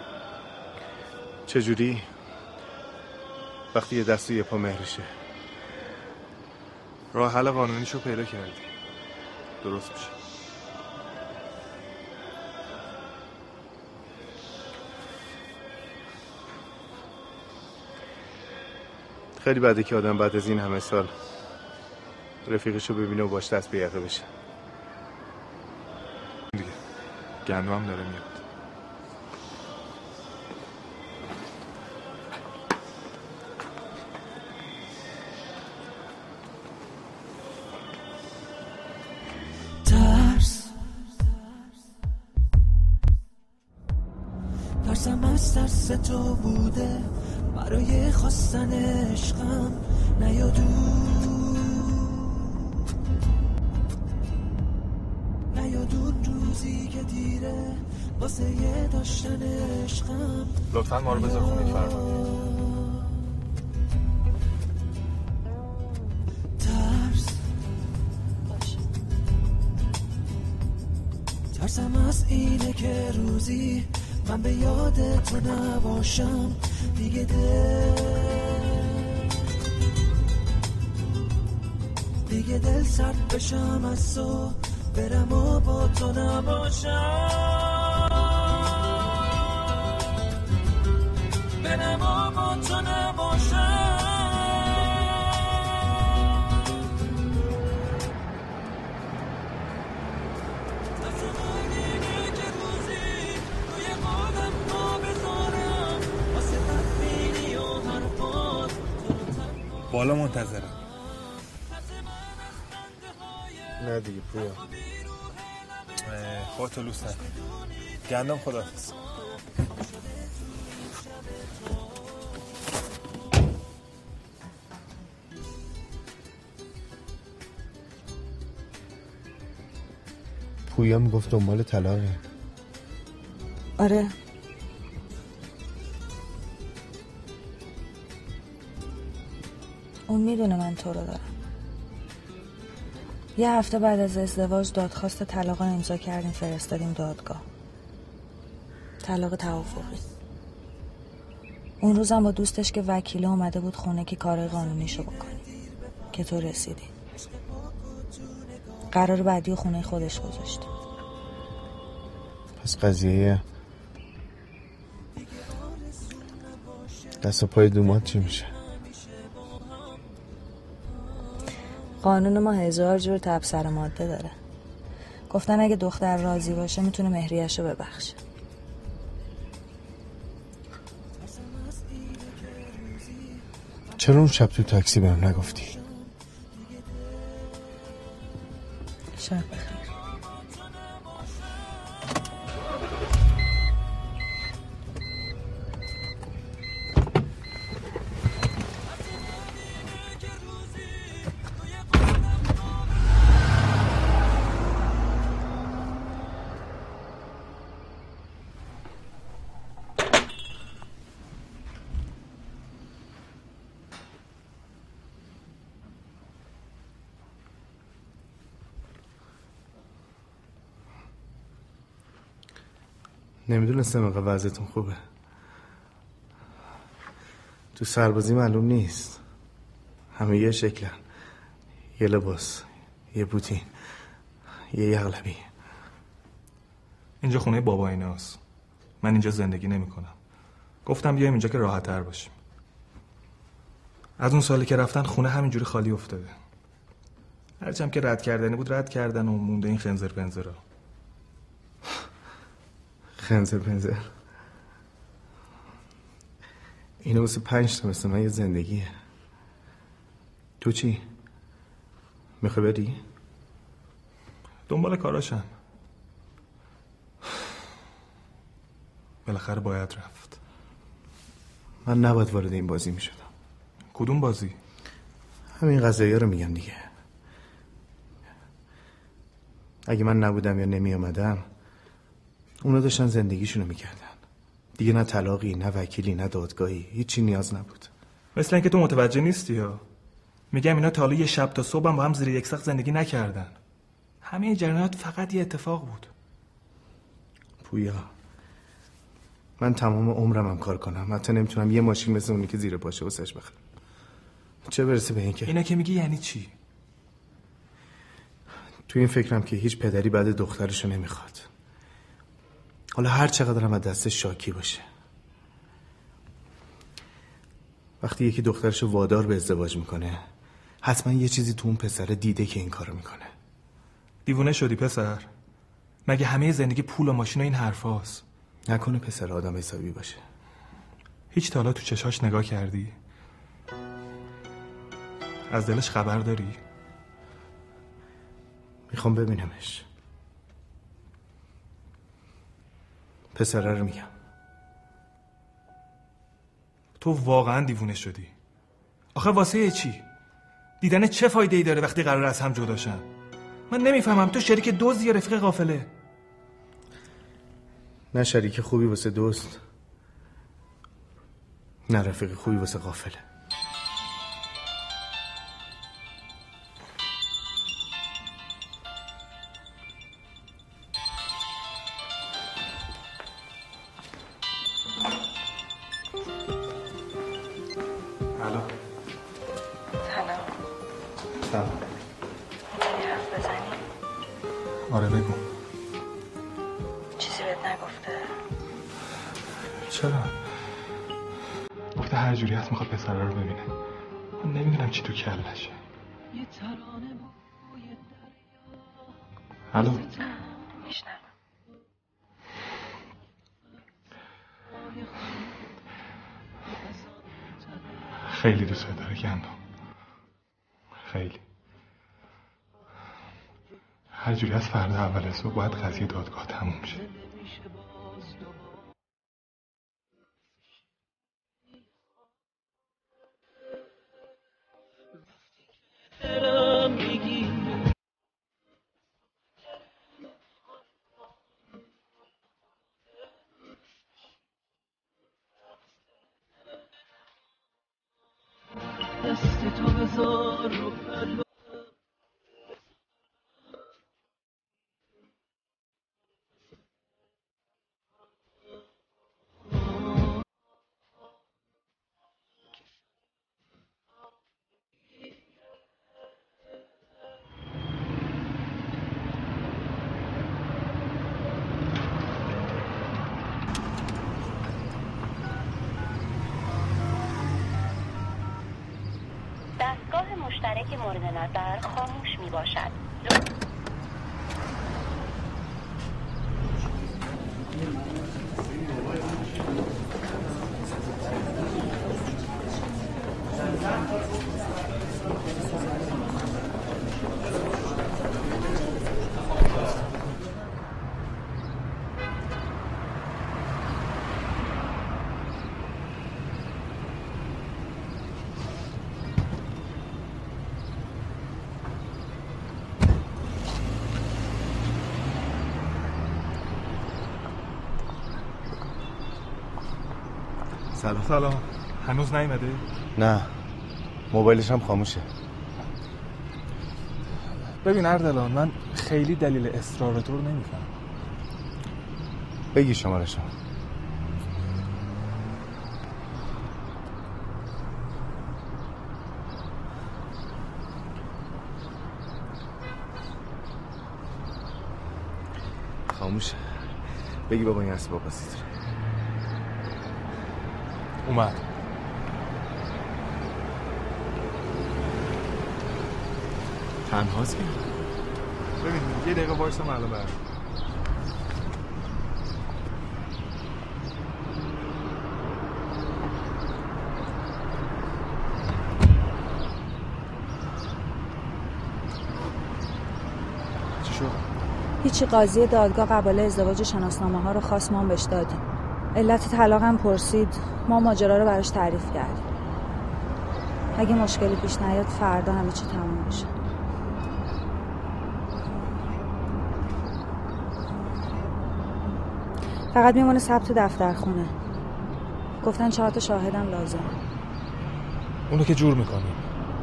چجوری؟ وقتی یه دست و یه پا مهرشه. راه حل قانونیشو پیدا کردی، درست میشه. خیلی بده که آدم بعد از این همه سال رفیقشو ببینه و باش دست به یقه بشه. دیگه گندم داره میاد. ترسم از ترس تو بوده برای خواستن عشقم نیادون روزی که دیره واسه یه داشتن عشقم. لطفاً ما رو بذار خونه فرمانی. ترسم از اینه که روزی من به یاد تو نباشم دیگه، دل سرد بشم از تو برم و با تو نباشم، برم و با تو نباشم. بالا منتظرم. نه دیگه پویا خودتو لوس نکن. گندم خداحافظ. پویا میگفت دنبال طلاقه. آره اون میدونه من تو رو دارم. یه هفته بعد از ازدواج دادخواست طلاق امضا کردیم، فرستادیم دادگاه. طلاق توافقی. اون روزم با دوستش که وکیله اومده بود خونه که کار قانونیشو بکنیم که تو رسیدی. قرار بعدی و خونه خودش گذاشتیم. پس قضیه دست و پای دومات چی میشه؟ قانون ما 1000 جور تبصره ماده داره. گفتن اگه دختر راضی باشه میتونه مهریه‌شو ببخشه. چرا اون شب تو تاکسی بهم نگفتی؟ شب بخیر. نمیدونستم اینقدر وضعتون خوبه. تو سربازی معلوم نیست، همه یه شکلن، یه لباس، یه بوتین، یه یغلبی. اینجا خونه بابا ایناست، من اینجا زندگی نمی کنم. گفتم بیایم اینجا که راحت تر باشیم. از اون سالی که رفتن خونه همینجوری خالی افتاده. هرچم که رد کردنی بود رد کردن و مونده این خنزر پنزرا. خنزر پنزر اینو واسه 5 تا مثل من یه زندگیه. تو چی؟ میخوای بری؟ دنبال کاراشم. بالاخره باید رفت. من نباید وارد این بازی میشدم. کدوم بازی؟ همین قضایی رو میگم دیگه. اگه من نبودم یا نمی اومدم اونا داشتن زندگیشونو میکردن دیگه. نه طلاقی، نه وکیلی، نه دادگاهی، هیچی نیاز نبود. مثل اینکه تو متوجه نیستی یا میگم اینا تا حالا یه شب تا صبح هم با هم زیر یک سقف زندگی نکردن. همه جریانات فقط یه اتفاق بود. پویا من تمام عمرم هم کار کنم حتی نمیتونم یه ماشین مثل اونی که زیر پاشه واسش بخرم، چه برسه به این که اینا که میگی یعنی چی؟ تو این فکرم که هیچ پدری بعد دخترشو نمیخواد، حالا هر چقدر هم از دستش شاکی باشه. وقتی یکی دخترشو وادار به ازدواج میکنه حتما یه چیزی تو اون پسر دیده که این کارو میکنه. دیوونه شدی پسر؟ مگه همه زندگی پول و ماشین و این حرفاست؟ نکنه پسر آدم حسابی باشه. هیچ تا حالا تو چشاش نگاه کردی؟ از دلش خبر داری؟ میخوام ببینمش. پسره رو میگم. تو واقعا دیوونه شدی. آخه واسه چی؟ دیدن چه فایده ای داره وقتی قرار از هم جداشن؟ من نمیفهمم. تو شریک دزد یا رفیق غافله؟ نه شریک خوبی واسه دوست، نه رفیق خوبی واسه غافله. آره بگو. چیزی بهت نگفته؟ چرا؟ گفته هر جوری هست میخواد پسره رو ببینه. من نمیدونم چی تو کلشه. الو میشنم. خیلی دوست داره گندم، خیلی. هر جوری از فردا اول صبح باید قضیه دادگاه تموم شه. دست تو بذار رو قلب دستگاه مشترک مورد نظر خاموش می باشد. سلام. هنوز نیومده؟ نه موبایلش هم خاموشه. ببین اردلان، من خیلی دلیل اصرار تو رو نمیفهمم. بگی شماره‌شو. خاموشه. بگی بابا این اسباب بسید اومد. تنهاست که ببین یه دقیقه وایسا معلوم برم. چی شد؟ هیچی، قاضی دادگاه قبل ازدواج شناسنامه ها رو خواست، ما بهش دادیم. علت طلاقم پرسید، ما ماجرا رو براش تعریف کردیم. اگه مشکلی پیش نیاد فردا همه چی تموم میشه. فقط میمونه ثبت دفترخونه. گفتن 4 تا شاهدم لازمه. اونو که جور میکنیم.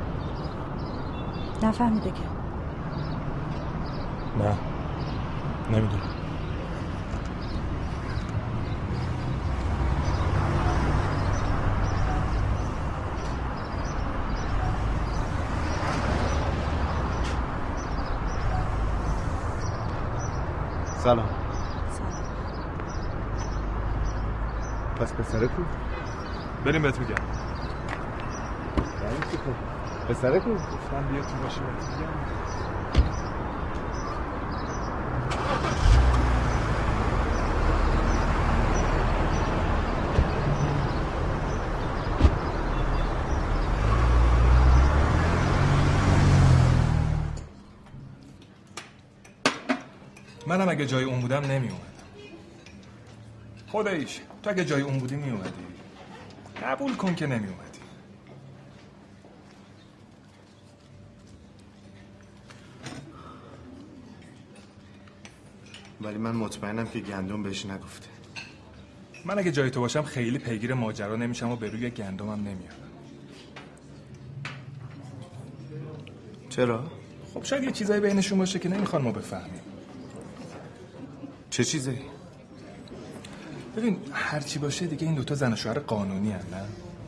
نفهمیده که. نه نمیدونم. سلام. پس پسره کو؟ بریم بهت میگم. پسره کو؟ گفتم بیا تو ماشین بهت میگم. منم اگه جای اون بودم نمی اومدم. خداییش تو اگه جای اون بودی می اومدی. قبول کن که نمی اومدی. ولی من مطمئنم که گندم بهش نگفته. من اگه جای تو باشم خیلی پیگیر ماجرا نمیشم و به روی گندمم نمیارم. چرا؟ خب شاید یه چیزایی بینشون باشه که نمیخوان ما بفهمیم. چه چیزی؟ ببین هرچی باشه دیگه این دوتا زن و شوهر قانونی هن نه؟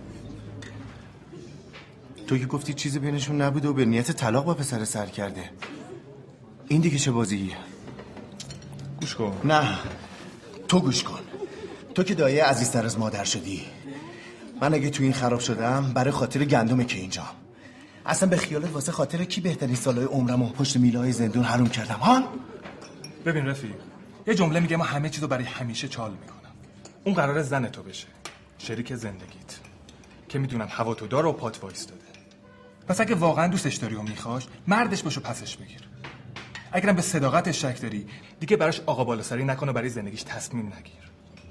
تو که گفتی چیزی بینشون نبوده و به نیت طلاق با پسر سر کرده. این دیگه چه بازیه؟ گوش کن. نه تو گوش کن. تو که دایه عزیزتر از مادر شدی. من اگه تو این خراب شدم برای خاطر گندمه که اینجا. اصلا به خیالت واسه خاطر کی بهترین سالهای عمرمو پشت میله‌های زندون حروم کردم ها؟ ببین رفیق یه جمله میگه ما همه چیزو برای همیشه چال میکنم. اون قراره زن تو بشه، شریک زندگیت، که میدونم هوا تو داره و پات وایستاده. پس اگه واقعا دوستش داری و میخواش مردش باشو پسش بگیر. اگرم به صداقتش شک داری دیگه براش آقا بالاسری نکنه، برای زندگیش تصمیم نگیر.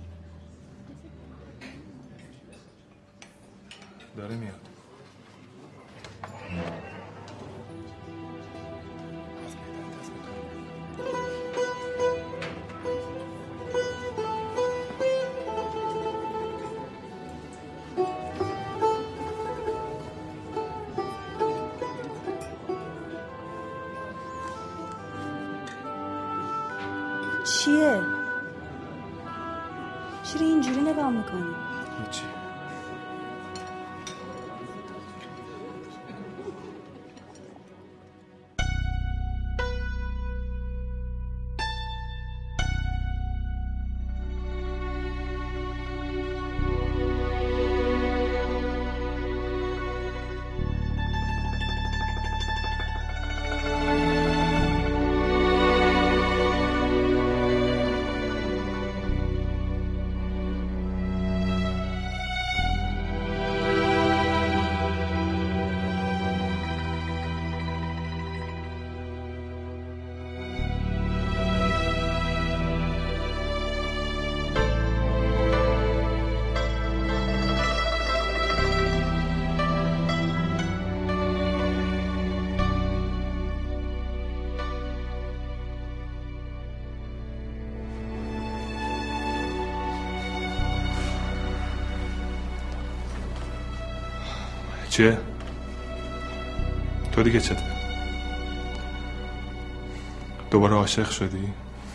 داره میاد. چیه؟ چرا اینجوری نگاه میکنی؟ هیچی. چیه؟ تو دیگه چته؟ دوباره عاشق شدی؟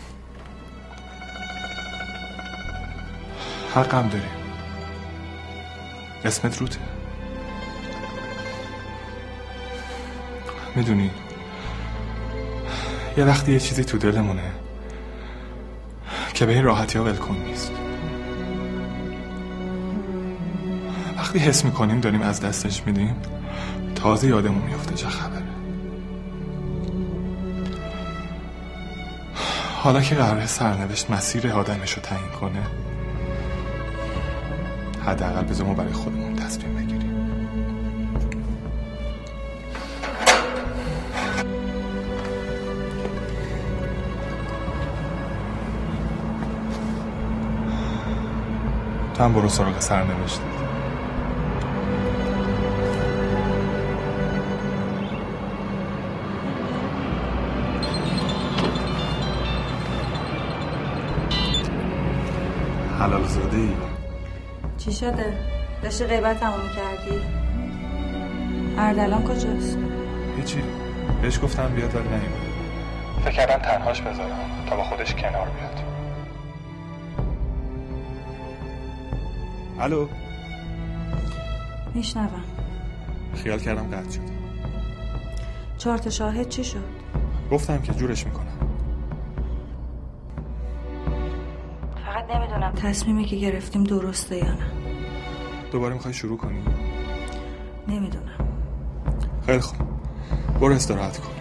حقم داری. اسمت روته. میدونی یه وقتی یه چیزی تو دلمونه که به این راحتی ها ولکن نیست. وقتی حس میکنیم داریم از دستش میدیم تازه یادمون میفته چه خبره. حالا که قراره سرنوشت مسیر آدمش رو تعیین کنه، حداقل بذار ما برای خودمون تصمیم بگیریم. تو هم برو سراغ سرنوشت. حلال زاده ای. چی شده؟ داشتی غیبت همون کردی؟ اردلان کجاست؟ هیچی، بهش گفتم بیاد ولی نیومد. فکر کردم تنهاش بذارم تا با خودش کنار بیاد. الو. میشنوم. خیال کردم قطع شد. 4 تا شاهد چی شد؟ گفتم که جورش میکنم. فقط نمیدونم تصمیمی که گرفتیم درسته یا نه. دوباره میخوای شروع کنی؟ نمیدونم. خیلی خوب، برو استراحت کن.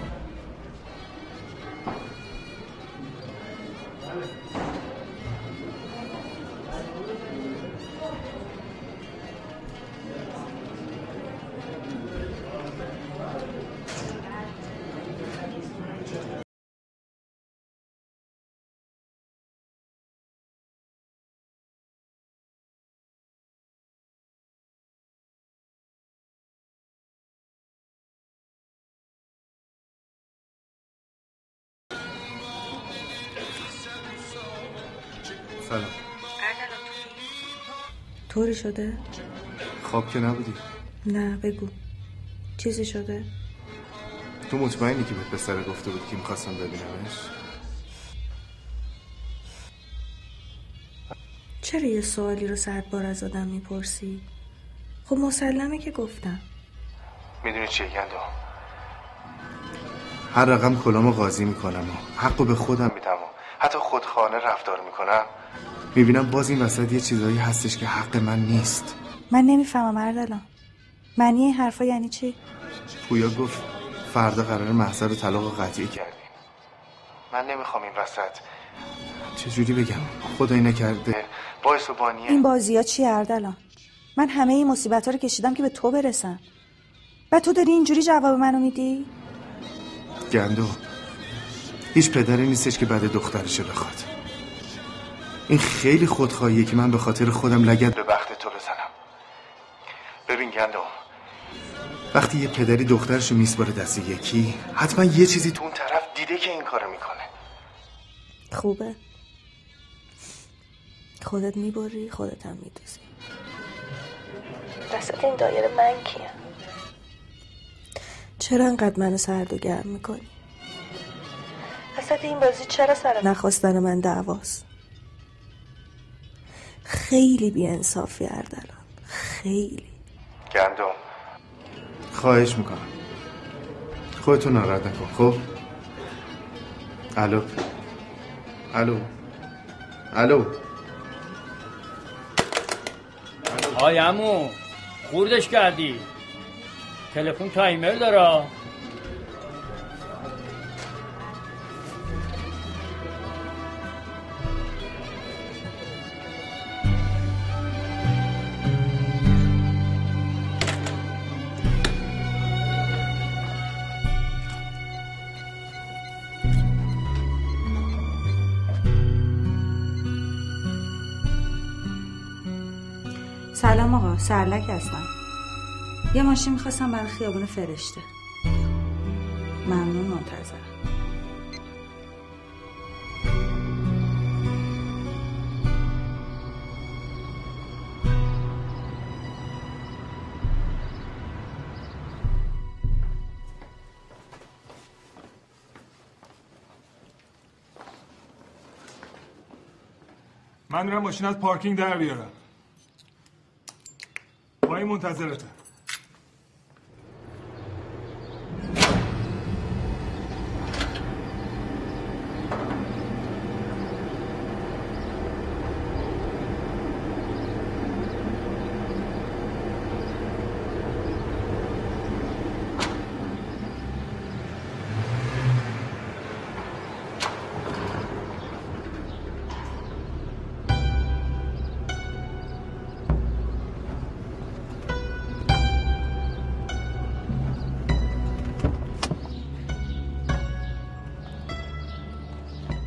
سلام. طوری شده؟ خواب که نبودی؟ نه بگو چیزی شده؟ تو مطمئنی که به پسر گفته بود که میخواستم ببینمش؟ چرا یه سوالی رو 100 بار از آدم میپرسی؟ خب مسلمه که گفتم. میدونی چیه گندو؟ هر رقم کلامو قاضی میکنم و حقو به خودم میدم و حتی خودخانه رفتار میکنم، میبینم باز این وسط یه چیزایی هستش که حق من نیست. من نمیفهمم اردلان، معنی این حرفا یعنی چی؟ پویا گفت فردا قراره محضر رو طلاق قطعی کردیم. من نمیخوام این وسط چجوری بگم خدایی نکرده باعث و بانیه. این بازی‌ها چیه اردلان؟ من همه این مصیبت‌ها رو کشیدم که به تو برسم، بعد تو داری اینجوری جواب منو میدی؟ گندو، هیچ پدری نیستش که بعد دخترشو بخواد. این خیلی خودخواهیه که من به خاطر خودم لگد به بخت تو بزنم. ببین گندو، وقتی یه پدری دخترشو میسپاره دست یکی، حتما یه چیزی تو اون طرف دیده که این کارو میکنه. خوبه، خودت میبری خودت هم میدوزی. وسط این دایره من کیم؟ چرا انقدر منو سرد و گرم میکنی؟ وسط این بازی چرا سر نخواستن من دعواست؟ خیلی بی‌انصافی اردلان، خیلی. گندم، خواهش میکنم خودتو ناراحت نکن. خب الو الو الو. های عمو، خوردش کردی؟ تلفن تایمر داره. سلام آقا، سرلک هستم. یه ماشین میخواستم برای خیابون فرشته. ممنون، منتظرم. من میرم ماشین از پارکینگ در بیارم. پای منتظرته.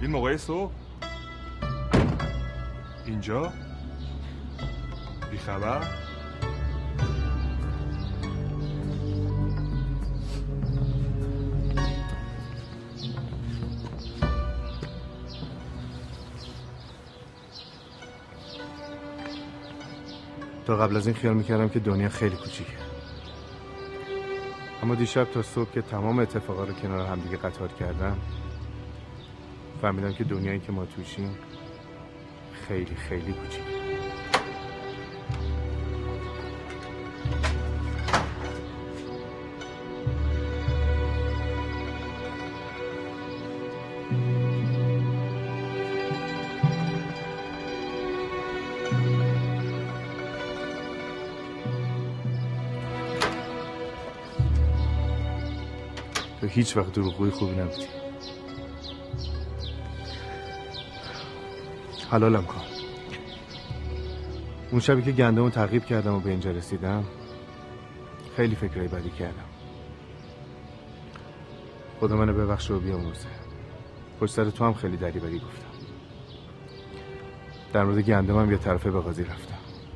این موقع صبح اینجا بی خبر. تا قبل از این خیال میکردم که دنیا خیلی کوچیکه، اما دیشب تا صبح که تمام اتفاقا رو کنار هم دیگه قطار کردم فهمیدم که دنیایی که ما توشیم خیلی خیلی کوچیکه. تو هیچ وقت دروغگوی خوبی نبودی. حلالم کن. اون شبی که گندمو تعقیب کردم و به اینجا رسیدم خیلی فکرای بدی کردم. خدا منو ببخشه و بیامرزه. پشت سر تو هم خیلی دریوری گفتم. در مورد گندمم یه طرفه به قاضی رفتم.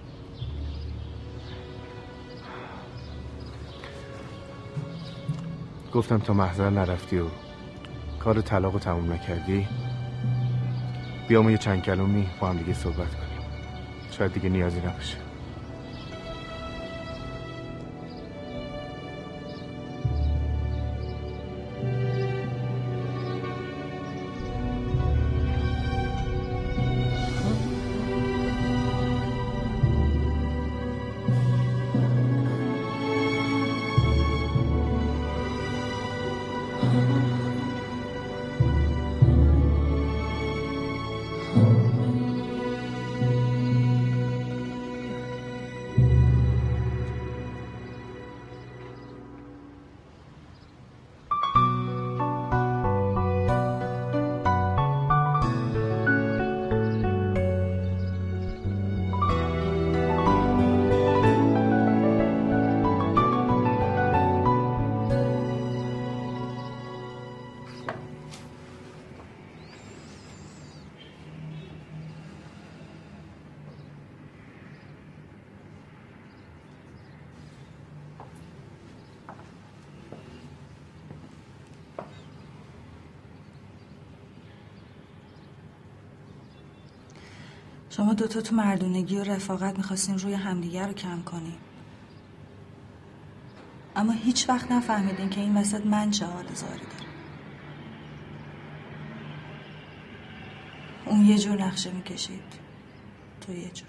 گفتم تا محضر نرفتی و کار طلاقو تموم نکردی بیام یه چند کلومی با هم دیگه صحبت کنیم. شاید دیگه نیازی نباشه. شما دوتا تو مردونگی و رفاقت میخواستین روی همدیگر رو کم کنین، اما هیچ وقت نفهمیدین که این وسط من چه حال زاری دارم. اون یه جور نقشه میکشید، تو یه جور.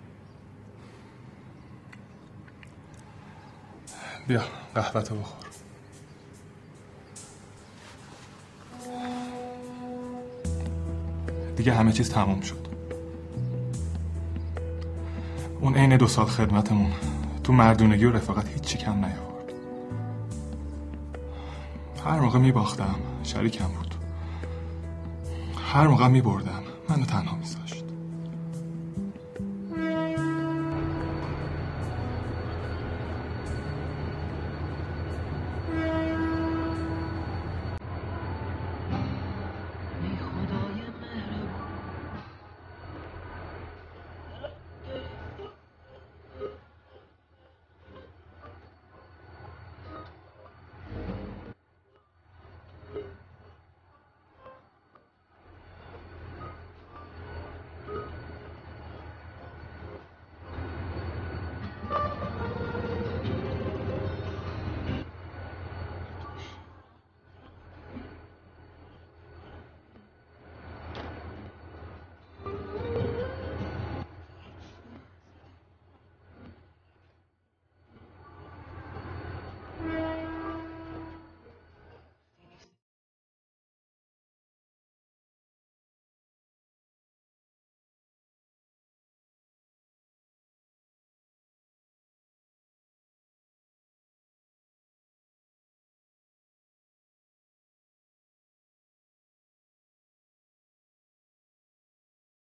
بیا قهوه‌تو بخور. دیگه همه چیز تمام شد. اون عین 2 سال خدمتمون تو مردونگی و رفاقت هیچی کم نیاورد. هر موقع میباختم شریکم بود، هر موقع میبردم منو تنها میذاشت.